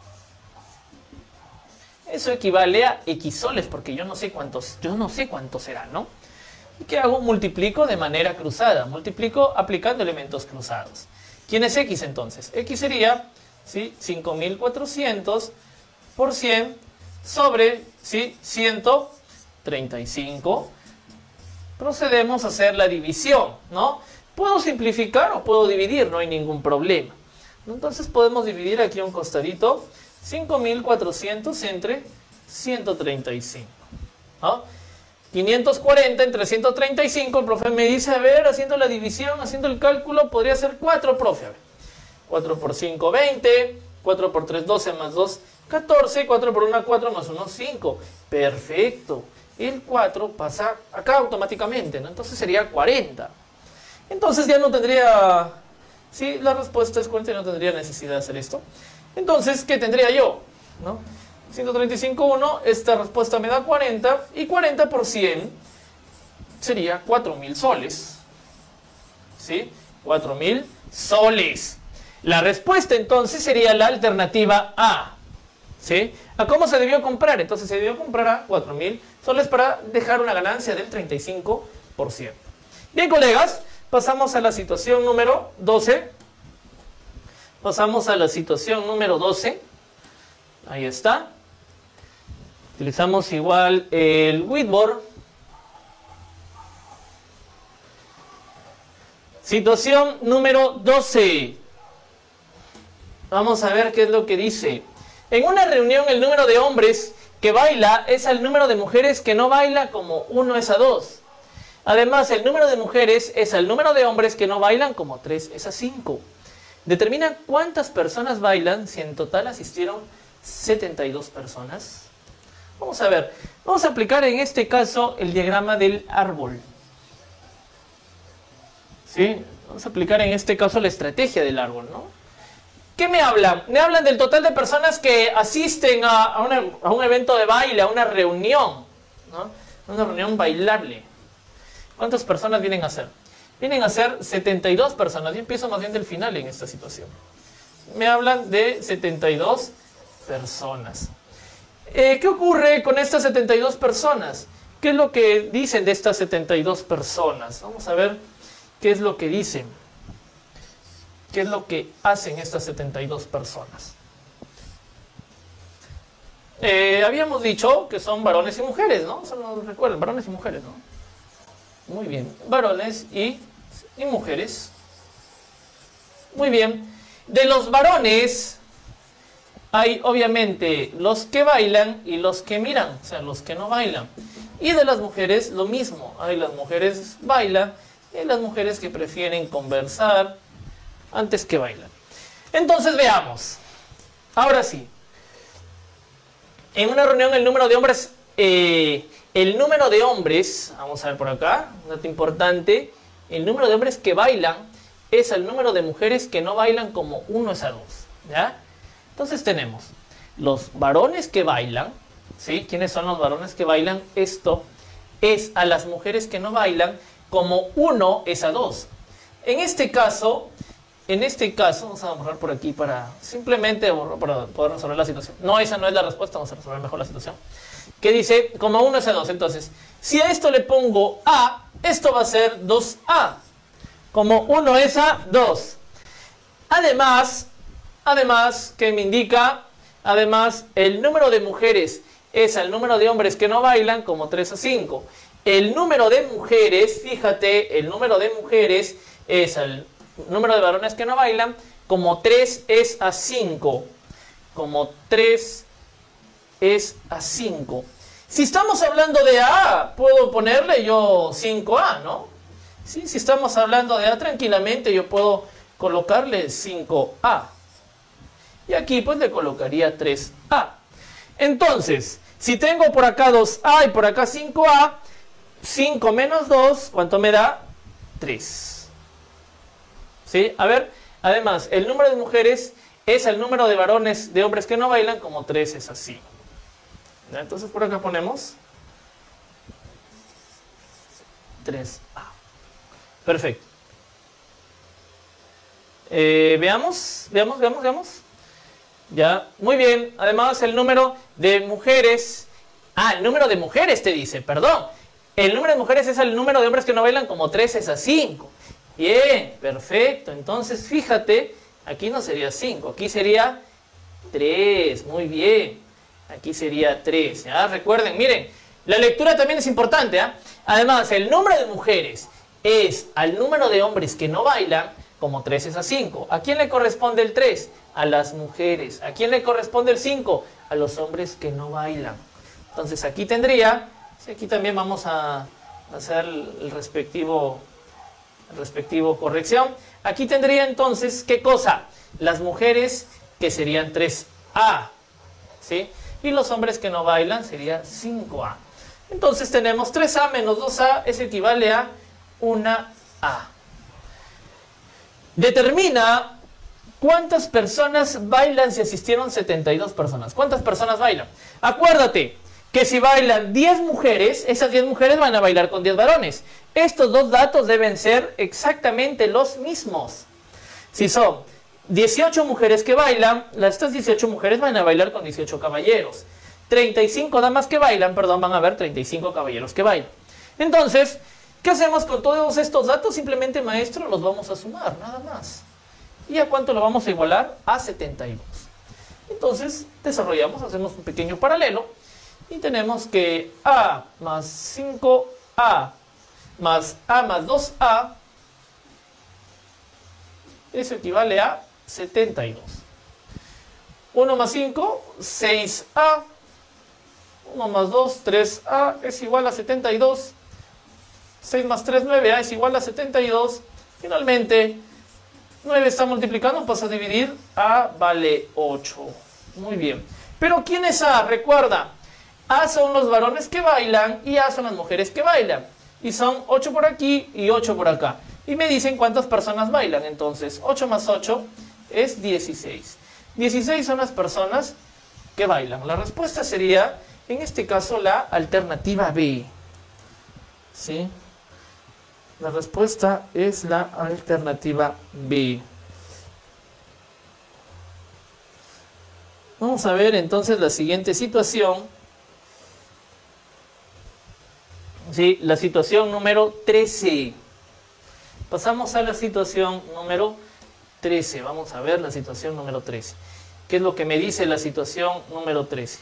Eso equivale a X soles, porque yo no sé cuántos, yo no sé cuánto será, ¿no? ¿Y qué hago? Multiplico de manera cruzada. Multiplico aplicando elementos cruzados. ¿Quién es X entonces? X sería, ¿sí?, cinco mil cuatrocientos por cien sobre, ¿sí?, ciento treinta y cinco. Procedemos a hacer la división, ¿no? Puedo simplificar o puedo dividir, no hay ningún problema. Entonces podemos dividir aquí a un costadito cinco mil cuatrocientos entre ciento treinta y cinco, ¿no? quinientos cuarenta entre ciento treinta y cinco, el profe me dice, a ver, haciendo la división, haciendo el cálculo, podría ser cuatro, profe. A ver, cuatro por cinco, veinte, cuatro por tres, doce, más dos, catorce, cuatro por uno, cuatro, más uno, cinco. Perfecto. El cuatro pasa acá automáticamente, ¿no? Entonces sería cuarenta. Entonces ya no tendría... Sí, la respuesta es cuarenta y no tendría necesidad de hacer esto. Entonces, ¿qué tendría yo? ¿No? ciento treinta y cinco, uno, esta respuesta me da cuarenta, y cuarenta por cien sería cuatro mil soles. ¿Sí? cuatro mil soles. La respuesta entonces sería la alternativa A. ¿Sí? ¿A cómo se debió comprar? Entonces se debió comprar a cuatro mil soles para dejar una ganancia del treinta y cinco por ciento. Bien, colegas, pasamos a la situación número doce. Pasamos a la situación número doce. Ahí está. Utilizamos igual el whiteboard. Situación número doce. Vamos a ver qué es lo que dice. En una reunión, el número de hombres que baila es al número de mujeres que no baila como uno es a dos. Además, el número de mujeres es al número de hombres que no bailan como tres es a cinco. Determina cuántas personas bailan si en total asistieron setenta y dos personas. Vamos a ver, vamos a aplicar en este caso el diagrama del árbol. ¿Sí? Vamos a aplicar en este caso la estrategia del árbol, ¿no? ¿Qué me hablan? Me hablan del total de personas que asisten a, a, una, a un evento de baile, a una reunión, ¿no? Una reunión bailable. ¿Cuántas personas vienen a ser? Vienen a ser setenta y dos personas. Yo empiezo más bien del final en esta situación. Me hablan de setenta y dos personas. Eh, ¿Qué ocurre con estas setenta y dos personas? ¿Qué es lo que dicen de estas setenta y dos personas? Vamos a ver qué es lo que dicen. ¿Qué es lo que hacen estas setenta y dos personas? Eh, habíamos dicho que son varones y mujeres, ¿no? Eso no recuerdan, varones y mujeres, ¿no? Muy bien, varones y, y mujeres. Muy bien. De los varones hay obviamente los que bailan y los que miran, o sea, los que no bailan. Y de las mujeres lo mismo. Hay las mujeres bailan y las mujeres que prefieren conversar antes que bailan. Entonces veamos. Ahora sí. En una reunión el número de hombres... Eh, el número de hombres, vamos a ver por acá, un dato importante, el número de hombres que bailan es el número de mujeres que no bailan como uno es a dos, ¿ya? Entonces tenemos los varones que bailan, ¿sí? ¿Quiénes son los varones que bailan? Esto es a las mujeres que no bailan como uno es a dos. En este caso, en este caso, vamos a borrar por aquí para simplemente borrar, para poder resolver la situación. No, esa no es la respuesta, vamos a resolver mejor la situación. Que dice, como uno es a dos. Entonces, si a esto le pongo A, esto va a ser dos A. Como uno es a dos. Además, además, que me indica, además, el número de mujeres es el número de hombres que no bailan como tres a cinco. El número de mujeres, fíjate, el número de mujeres es el número de varones que no bailan como tres es a cinco. Como tres es a cinco. Si estamos hablando de A, puedo ponerle yo cinco A, ¿no? Sí, si estamos hablando de A, tranquilamente yo puedo colocarle cinco A. Y aquí pues le colocaría tres A. Entonces, si tengo por acá dos A y por acá cinco A, cinco menos dos, ¿cuánto me da? tres. ¿Sí? A ver, además, el número de mujeres es el número de varones, de hombres que no bailan, como tres es así. Entonces por acá ponemos tres A. Perfecto. Eh, veamos, veamos, veamos, veamos. Ya, muy bien. Además el número de mujeres... Ah, el número de mujeres te dice, perdón. El número de mujeres es el número de hombres que no bailan, como tres es a cinco. Bien, perfecto. Entonces fíjate, aquí no sería cinco, aquí sería tres. Muy bien. Aquí sería tres, ¿ya? Recuerden, miren, la lectura también es importante, ¿eh? Además, el número de mujeres es al número de hombres que no bailan, como tres es a cinco. ¿A quién le corresponde el tres? A las mujeres. ¿A quién le corresponde el cinco? A los hombres que no bailan. Entonces aquí tendría, sí, aquí también vamos a hacer el respectivo, el respectivo corrección. Aquí tendría entonces, ¿qué cosa? Las mujeres que serían tres A, ¿sí? Y los hombres que no bailan sería cinco A. Entonces tenemos tres A menos dos A es equivale a una A. Determina cuántas personas bailan si asistieron setenta y dos personas. ¿Cuántas personas bailan? Acuérdate que si bailan diez mujeres, esas diez mujeres van a bailar con diez varones. Estos dos datos deben ser exactamente los mismos. Si son dieciocho mujeres que bailan, estas dieciocho mujeres van a bailar con dieciocho caballeros. treinta y cinco damas que bailan, perdón, van a haber treinta y cinco caballeros que bailan. Entonces, ¿qué hacemos con todos estos datos? Simplemente, maestro, los vamos a sumar, nada más. ¿Y a cuánto lo vamos a igualar? A setenta y dos. Entonces, desarrollamos, hacemos un pequeño paralelo y tenemos que A más cinco A más A más dos A, eso equivale a setenta y dos. uno más cinco, seis A, uno más dos, tres a es igual a setenta y dos. seis más tres, nueve a es igual a setenta y dos. Finalmente, nueve está multiplicando, pasa a dividir, a vale ocho. Muy bien. Pero ¿quién es A? Recuerda, A son los varones que bailan y A son las mujeres que bailan. Y son ocho por aquí y ocho por acá. Y me dicen cuántas personas bailan. Entonces, ocho más ocho es dieciséis. dieciséis son las personas que bailan. La respuesta sería, en este caso, la alternativa B. ¿Sí? La respuesta es la alternativa B. Vamos a ver entonces la siguiente situación. Sí, la situación número trece. Pasamos a la situación número trece. Vamos a ver la situación número trece. ¿Qué es lo que me dice la situación número trece?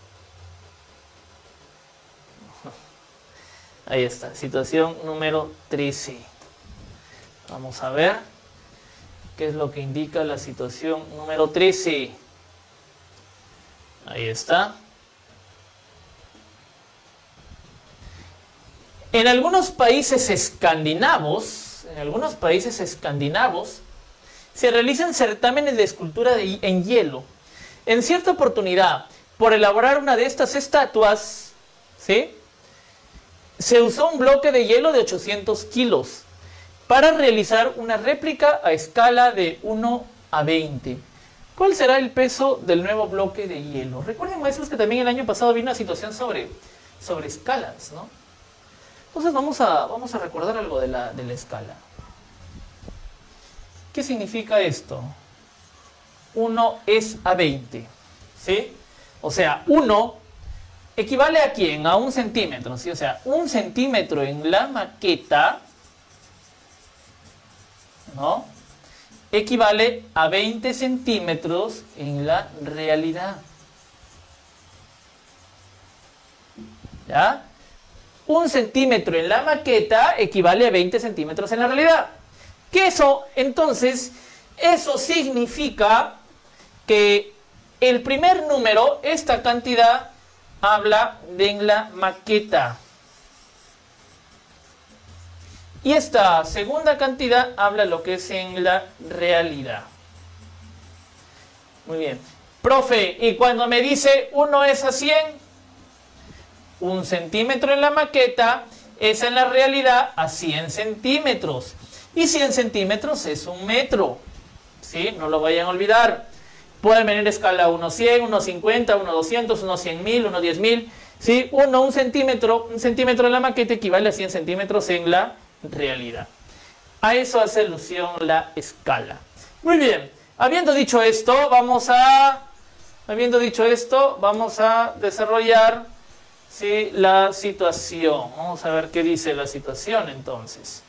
Ahí está, situación número trece. Vamos a ver qué es lo que indica la situación número trece. Ahí está. En algunos países escandinavos, en algunos países escandinavos, se realizan certámenes de escultura de, en hielo. En cierta oportunidad, por elaborar una de estas estatuas, ¿sí?, se usó un bloque de hielo de ochocientos kilos para realizar una réplica a escala de uno a veinte. ¿Cuál será el peso del nuevo bloque de hielo? Recuerden, maestros, que también el año pasado vino una situación sobre, sobre escalas, ¿no? Entonces vamos a, vamos a recordar algo de la, de la escala. ¿Qué significa esto? uno es a veinte, ¿sí? O sea, uno equivale a ¿quién? A un centímetro, ¿sí? O sea, un centímetro en la maqueta, ¿no?, equivale a veinte centímetros en la realidad. ¿Ya? Un centímetro en la maqueta equivale a veinte centímetros en la realidad. ¿Qué eso? Entonces, eso significa que el primer número, esta cantidad, habla de en la maqueta. Y esta segunda cantidad habla lo que es en la realidad. Muy bien. Profe, y cuando me dice uno es a cien, un centímetro en la maqueta es en la realidad a cien centímetros. Y cien centímetros es un metro. ¿Sí? No lo vayan a olvidar. Pueden venir escala uno cien, uno cincuenta, uno doscientos, uno cien mil, uno diez mil. ¿Sí? uno, un centímetro, un centímetro en la maqueta equivale a cien centímetros en la realidad. A eso hace alusión la escala. Muy bien. Habiendo dicho esto, vamos a... Habiendo dicho esto, vamos a desarrollar, ¿sí?, la situación. Vamos a ver qué dice la situación entonces.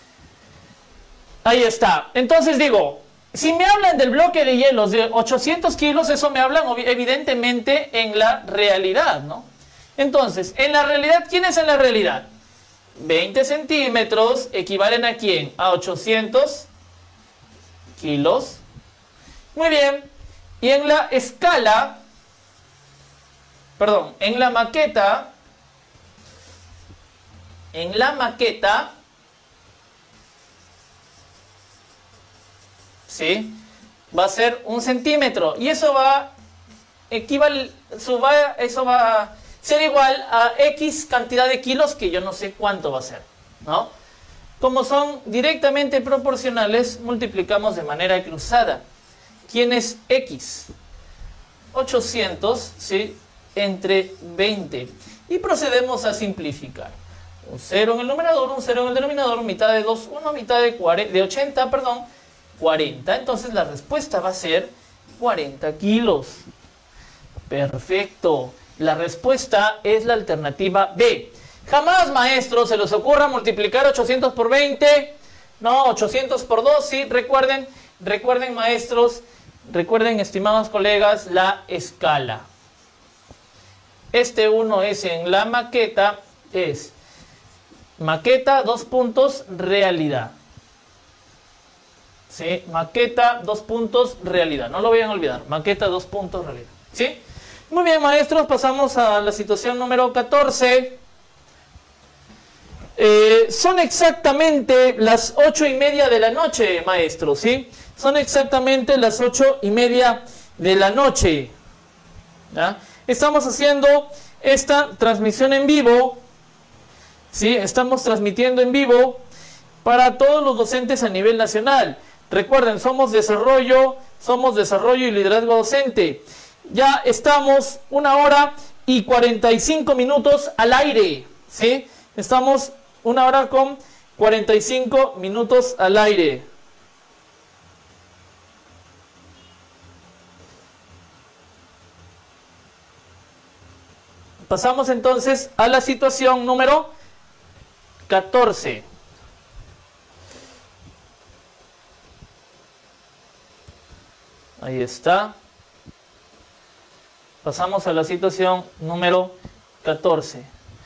Ahí está. Entonces digo, si me hablan del bloque de hielos de ochocientos kilos, eso me hablan evidentemente en la realidad, ¿no? Entonces, en la realidad, ¿quién es en la realidad? veinte centímetros equivalen a ¿quién? A ochocientos kilos. Muy bien. Y en la escala, perdón, en la maqueta, en la maqueta, ¿sí?, va a ser un centímetro. Y eso va, equivale, eso va, eso va a ser igual a X cantidad de kilos, que yo no sé cuánto va a ser, ¿no? Como son directamente proporcionales, multiplicamos de manera cruzada. ¿Quién es X? ochocientos, ¿sí?, entre veinte. Y procedemos a simplificar. Un cero en el numerador, un cero en el denominador, mitad de dos, uno, mitad de, cuarenta, de ochenta, perdón, cuarenta. Entonces la respuesta va a ser cuarenta kilos. Perfecto. La respuesta es la alternativa B. Jamás, maestros, se les ocurra multiplicar ochocientos por veinte. No, ochocientos por dos, sí. Recuerden, recuerden, maestros, recuerden, estimados colegas, la escala. Este uno es en la maqueta, es maqueta, dos puntos, realidad. ¿Sí? Maqueta, dos puntos, realidad. No lo vayan a olvidar. Maqueta, dos puntos, realidad. ¿Sí? Muy bien, maestros, pasamos a la situación número catorce. Eh, son exactamente las ocho y media de la noche, maestros, ¿sí? Son exactamente las ocho y media de la noche. ¿Ya? Estamos haciendo esta transmisión en vivo, ¿sí? Estamos transmitiendo en vivo para todos los docentes a nivel nacional. Recuerden, somos desarrollo, somos desarrollo y liderazgo docente. Ya estamos una hora y cuarenta y cinco minutos al aire, ¿sí? Estamos una hora con cuarenta y cinco minutos al aire. Pasamos entonces a la situación número catorce. Ahí está. Pasamos a la situación número catorce.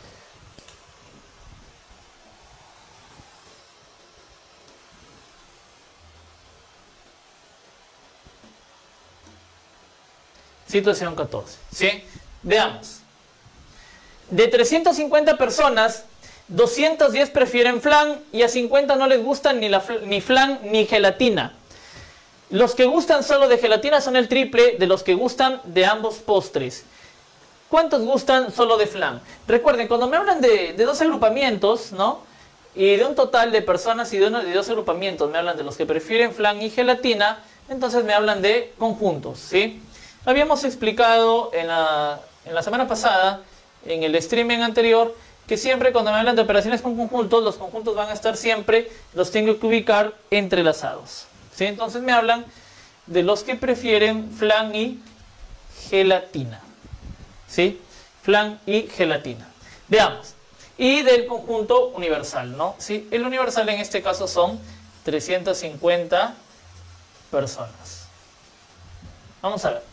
Situación catorce. ¿Sí? Veamos. De trescientas cincuenta personas, doscientas diez prefieren flan y a cincuenta no les gustan ni, la, ni flan ni gelatina. Los que gustan solo de gelatina son el triple de los que gustan de ambos postres. ¿Cuántos gustan solo de flan? Recuerden, cuando me hablan de, de dos agrupamientos, ¿no? Y de un total de personas y de, uno, de dos agrupamientos, me hablan de los que prefieren flan y gelatina, entonces me hablan de conjuntos, ¿sí? Habíamos explicado en la, en la semana pasada, en el streaming anterior, que siempre cuando me hablan de operaciones con conjuntos, los conjuntos van a estar siempre, los tengo que ubicar entrelazados, ¿sí? Entonces me hablan de los que prefieren flan y gelatina, ¿sí? Flan y gelatina. Veamos. Y del conjunto universal, ¿no? ¿Sí? El universal en este caso son trescientas cincuenta personas. Vamos a ver.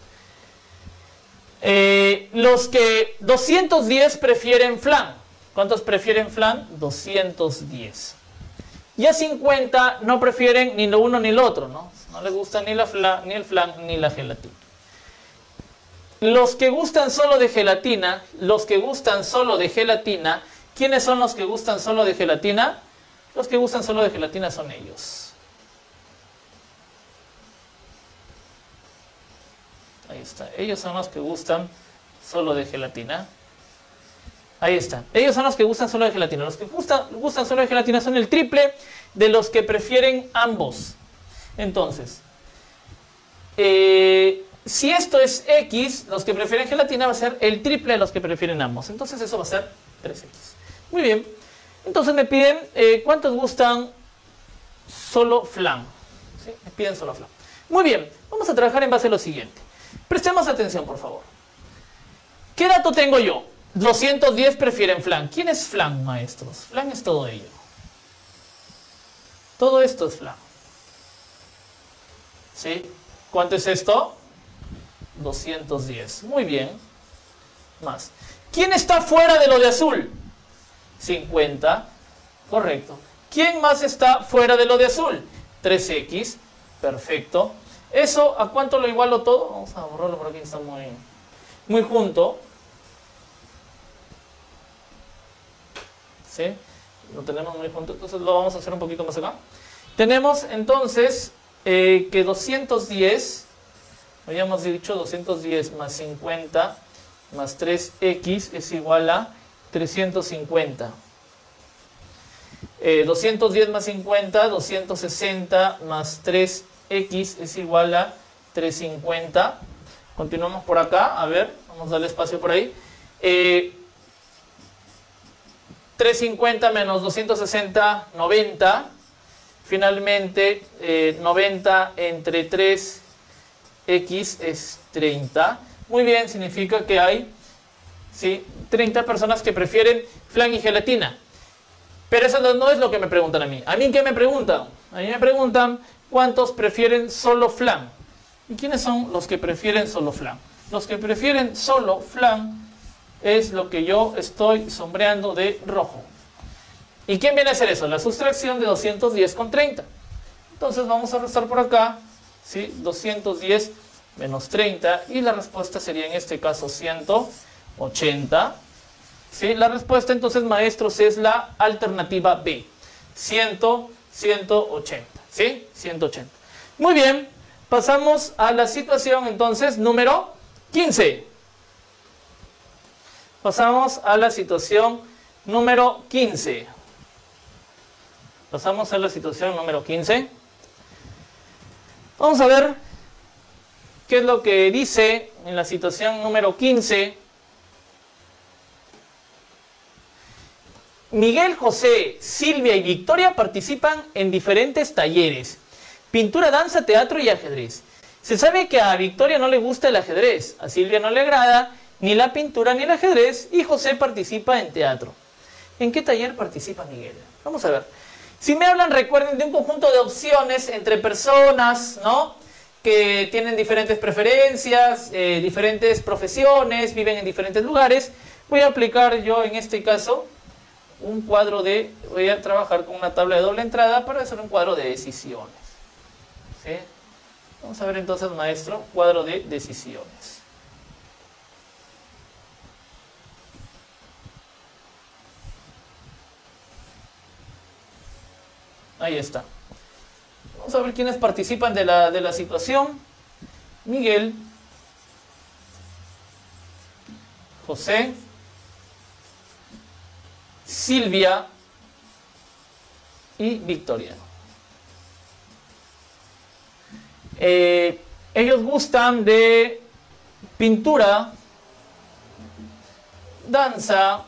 Eh, los que doscientos diez prefieren flan. ¿Cuántos prefieren flan? doscientos diez. Y a cincuenta no prefieren ni lo uno ni lo otro, ¿no? No les gusta ni, la flan, ni el flan ni la gelatina. Los que gustan solo de gelatina, los que gustan solo de gelatina, ¿quiénes son los que gustan solo de gelatina? Los que gustan solo de gelatina son ellos. Ahí está. Ellos son los que gustan solo de gelatina. Ahí está. Ellos son los que gustan solo de gelatina. Los que gustan, gustan solo de gelatina son el triple de los que prefieren ambos. Entonces, eh, si esto es X, los que prefieren gelatina va a ser el triple de los que prefieren ambos. Entonces eso va a ser tres X. Muy bien. Entonces me piden, eh, ¿cuántos gustan solo flan? ¿Sí? Me piden solo flan. Muy bien. Vamos a trabajar en base a lo siguiente. Prestemos atención, por favor. ¿Qué dato tengo yo? doscientos diez prefieren flan. ¿Quién es flan, maestros? Flan es todo ello. Todo esto es flan. ¿Sí? ¿Cuánto es esto? doscientos diez. Muy bien. Más. ¿Quién está fuera de lo de azul? cincuenta. Correcto. ¿Quién más está fuera de lo de azul? tres X. Perfecto. ¿Eso a cuánto lo igualo todo? Vamos a borrarlo por aquí, está muy, muy junto. ¿Sí? Lo tenemos muy junto, entonces lo vamos a hacer un poquito más acá. Tenemos entonces eh, que doscientos diez, habíamos dicho doscientos diez más cincuenta más tres X es igual a trescientos cincuenta. Eh, doscientos diez más cincuenta, doscientos sesenta más tres X es igual a trescientos cincuenta. Continuamos por acá, a ver, vamos a darle espacio por ahí. Eh, trescientos cincuenta menos doscientos sesenta, noventa. Finalmente, eh, noventa entre tres X es treinta. Muy bien, significa que hay, ¿sí?, treinta personas que prefieren flan y gelatina. Pero eso no, no es lo que me preguntan a mí. ¿A mí qué me preguntan? A mí me preguntan cuántos prefieren solo flan. ¿Y quiénes son los que prefieren solo flan? Los que prefieren solo flan es lo que yo estoy sombreando de rojo. ¿Y quién viene a hacer eso? La sustracción de doscientos diez con treinta. Entonces vamos a restar por acá, ¿sí? doscientos diez menos treinta, y la respuesta sería en este caso ciento ochenta. ¿Sí? La respuesta entonces, maestros, es la alternativa B, cien, ciento ochenta. ¿Sí? ciento ochenta. Muy bien, pasamos a la situación entonces número quince. Pasamos a la situación número quince. Pasamos a la situación número quince. Vamos a ver qué es lo que dice en la situación número quince. Miguel, José, Silvia y Victoria participan en diferentes talleres: pintura, danza, teatro y ajedrez. Se sabe que a Victoria no le gusta el ajedrez, a Silvia no le agrada ni la pintura ni el ajedrez, y José participa en teatro. ¿En qué taller participa Miguel? Vamos a ver. Si me hablan, recuerden, de un conjunto de opciones entre personas, ¿no?, que tienen diferentes preferencias, eh, diferentes profesiones, viven en diferentes lugares. Voy a aplicar yo en este caso un cuadro de, voy a trabajar con una tabla de doble entrada para hacer un cuadro de decisiones. ¿Sí? Vamos a ver entonces, maestro, cuadro de decisiones. Ahí está. Vamos a ver quiénes participan de la, de la situación. Miguel, José, Silvia y Victoria. Eh, ellos gustan de pintura, danza,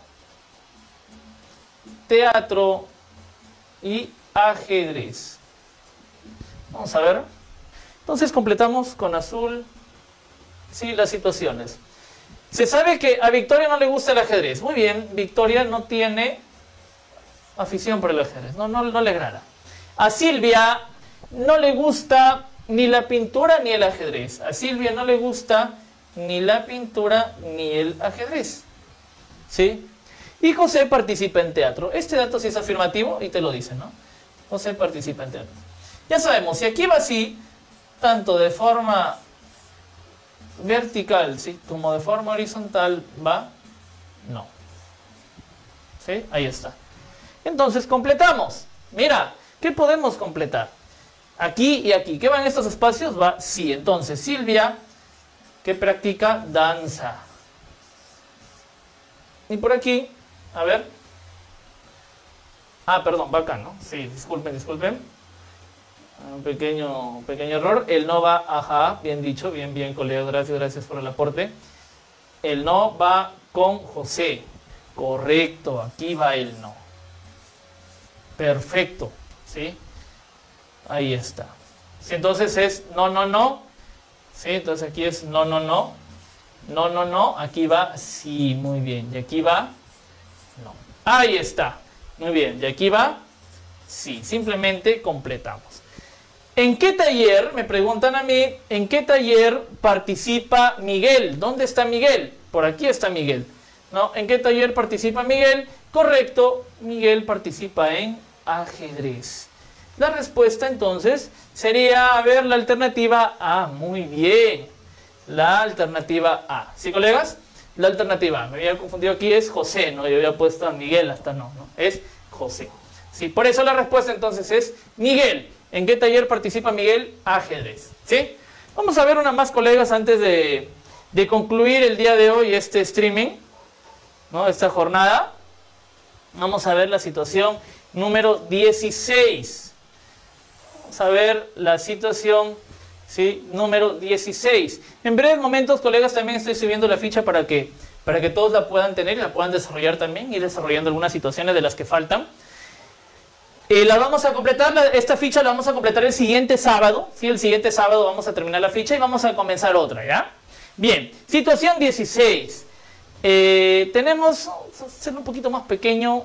teatro y ajedrez. Vamos a ver. Entonces completamos con azul, sí, las situaciones. Se sabe que a Victoria no le gusta el ajedrez. Muy bien, Victoria no tiene afición por el ajedrez, no, no, no le agrada. A Silvia no le gusta ni la pintura ni el ajedrez. A Silvia no le gusta ni la pintura ni el ajedrez. ¿Sí? Y José participa en teatro. Este dato sí es afirmativo y te lo dice, ¿no? José participa en teatro. Ya sabemos, si aquí va así, tanto de forma vertical, ¿sí?, como de forma horizontal, ¿va? No. ¿Sí? Ahí está. Entonces completamos. Mira, ¿qué podemos completar? Aquí y aquí. ¿Qué van estos espacios? Va sí. Entonces, Silvia, que practica danza. Y por aquí, a ver. Ah, perdón, va acá, ¿no? Sí, disculpen, disculpen. Un pequeño, pequeño error. El no va, ajá, bien dicho, bien, bien, colega, gracias, gracias por el aporte. El no va con José. Correcto, aquí va el no. Perfecto, ¿sí? Ahí está. Sí, entonces es no, no, no. Sí, entonces aquí es no, no, no. No, no, no. Aquí va sí, muy bien. Y aquí va no. Ahí está. Muy bien. Y aquí va sí. Simplemente completamos. ¿En qué taller, me preguntan a mí, en qué taller participa Miguel? ¿Dónde está Miguel? Por aquí está Miguel, ¿no? ¿En qué taller participa Miguel? Correcto, Miguel participa en ajedrez. La respuesta entonces sería, a ver, la alternativa A. Muy bien, la alternativa A. ¿Sí, colegas? La alternativa A. Me había confundido aquí, es José, ¿no? Yo había puesto a Miguel, hasta no, ¿no? Es José. Sí, por eso la respuesta entonces es Miguel. ¿En qué taller participa Miguel? Ajedrez. ¿Sí? Vamos a ver una más, colegas, antes de, de concluir el día de hoy este streaming, ¿no?, esta jornada. Vamos a ver la situación número dieciséis. Vamos a ver la situación, ¿sí?, número dieciséis. En breves momentos, colegas, también estoy subiendo la ficha para que, para que todos la puedan tener y la puedan desarrollar también, ir desarrollando algunas situaciones de las que faltan. Eh, la vamos a completar, la, esta ficha la vamos a completar el siguiente sábado, ¿sí? El siguiente sábado vamos a terminar la ficha y vamos a comenzar otra, ¿ya? Bien, situación dieciséis. Eh, tenemos, vamos a hacerlo un poquito más pequeño.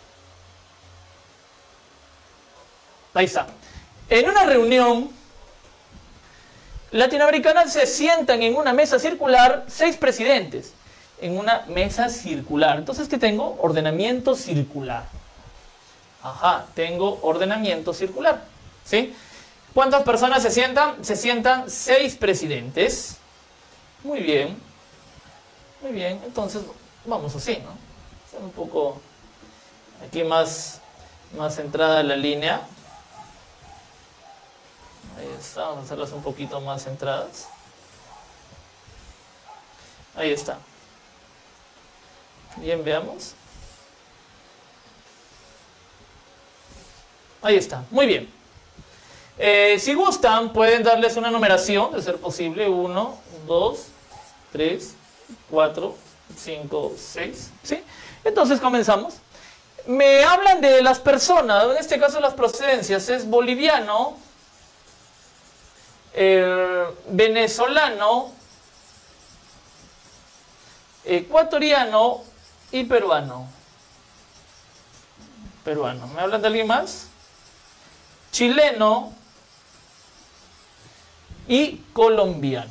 Ahí está. En una reunión latinoamericana se sientan en una mesa circular seis presidentes. En una mesa circular. Entonces, ¿qué tengo? Ordenamiento circular. Ajá, tengo ordenamiento circular, ¿sí? ¿Cuántas personas se sientan? Se sientan seis presidentes. Muy bien. Muy bien. Entonces, vamos así, ¿no? Ser un poco aquí más, más centrada la línea. Ahí está. Vamos a hacerlas un poquito más centradas. Ahí está. Bien, veamos. Ahí está. Muy bien. Eh, si gustan, pueden darles una numeración, de ser posible, uno, dos, tres, cuatro, cinco, seis, ¿sí? Entonces comenzamos. Me hablan de las personas, en este caso las procedencias, es boliviano, eh, venezolano, ecuatoriano y peruano. Peruano. ¿Me hablan de alguien más? Chileno y colombiano.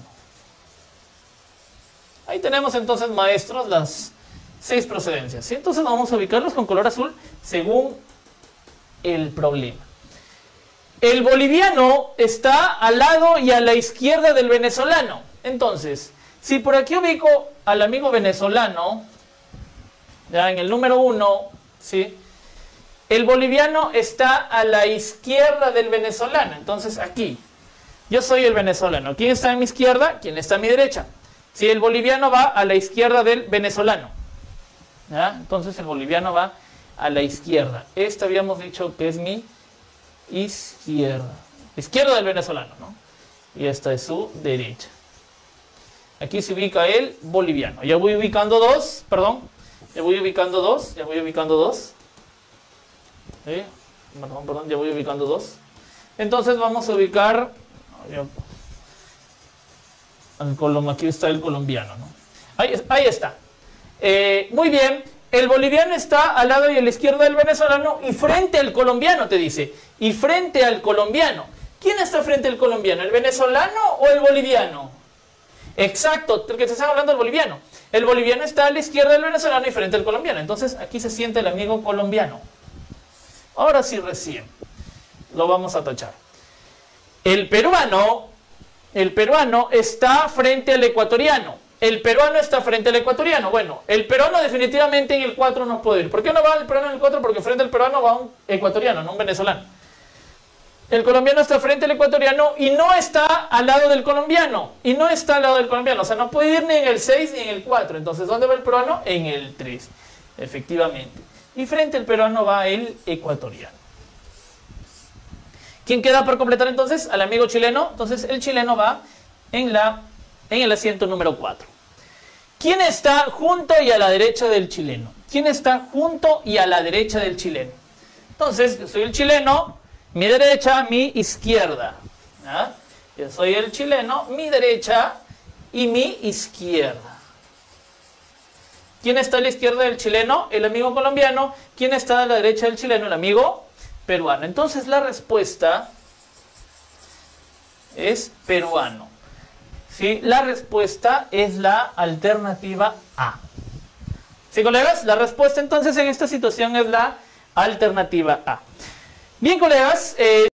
Ahí tenemos entonces, maestros, las seis procedencias. ¿Sí? Entonces vamos a ubicarlos con color azul según el problema. El boliviano está al lado y a la izquierda del venezolano. Entonces, si por aquí ubico al amigo venezolano, ya en el número uno, ¿sí? El boliviano está a la izquierda del venezolano. Entonces aquí, yo soy el venezolano. ¿Quién está a mi izquierda? ¿Quién está a mi derecha? Si el boliviano va a la izquierda del venezolano, ¿ya? Entonces el boliviano va a la izquierda. Esta habíamos dicho que es mi izquierda. Izquierda del venezolano, ¿no? Y esta es su derecha. Aquí se ubica el boliviano. Ya voy ubicando dos, perdón. Ya voy ubicando dos, ya voy ubicando dos. ¿Sí? Perdón, perdón, ya voy ubicando dos. Entonces vamos a ubicar... El colom, aquí está el colombiano, ¿no? Ahí, ahí está. Eh, muy bien. El boliviano está al lado y a la izquierda del venezolano y frente al colombiano, te dice. Y frente al colombiano. ¿Quién está frente al colombiano? ¿El venezolano o el boliviano? Exacto, el que te está hablando el boliviano. El boliviano está a la izquierda del venezolano y frente al colombiano. Entonces aquí se siente el amigo colombiano. Ahora sí, recién lo vamos a tachar. El peruano, el peruano está frente al ecuatoriano. El peruano está frente al ecuatoriano. Bueno, el peruano definitivamente en el cuatro no puede ir. ¿Por qué no va el peruano en el cuatro? Porque frente al peruano va un ecuatoriano, no un venezolano. El colombiano está frente al ecuatoriano y no está al lado del colombiano. Y no está al lado del colombiano. O sea, no puede ir ni en el seis ni en el cuatro. Entonces, ¿dónde va el peruano? En el tres. Efectivamente. Y frente al peruano va el ecuatoriano. ¿Quién queda por completar entonces? Al amigo chileno. Entonces, el chileno va en, la, en el asiento número cuatro. ¿Quién está junto y a la derecha del chileno? ¿Quién está junto y a la derecha del chileno? Entonces, yo soy el chileno, mi derecha, mi izquierda. ¿Ah? Yo soy el chileno, mi derecha y mi izquierda. ¿Quién está a la izquierda del chileno? El amigo colombiano. ¿Quién está a la derecha del chileno? El amigo peruano. Entonces la respuesta es peruano. ¿Sí? La respuesta es la alternativa A. ¿Sí, colegas? La respuesta entonces en esta situación es la alternativa A. Bien, colegas. Eh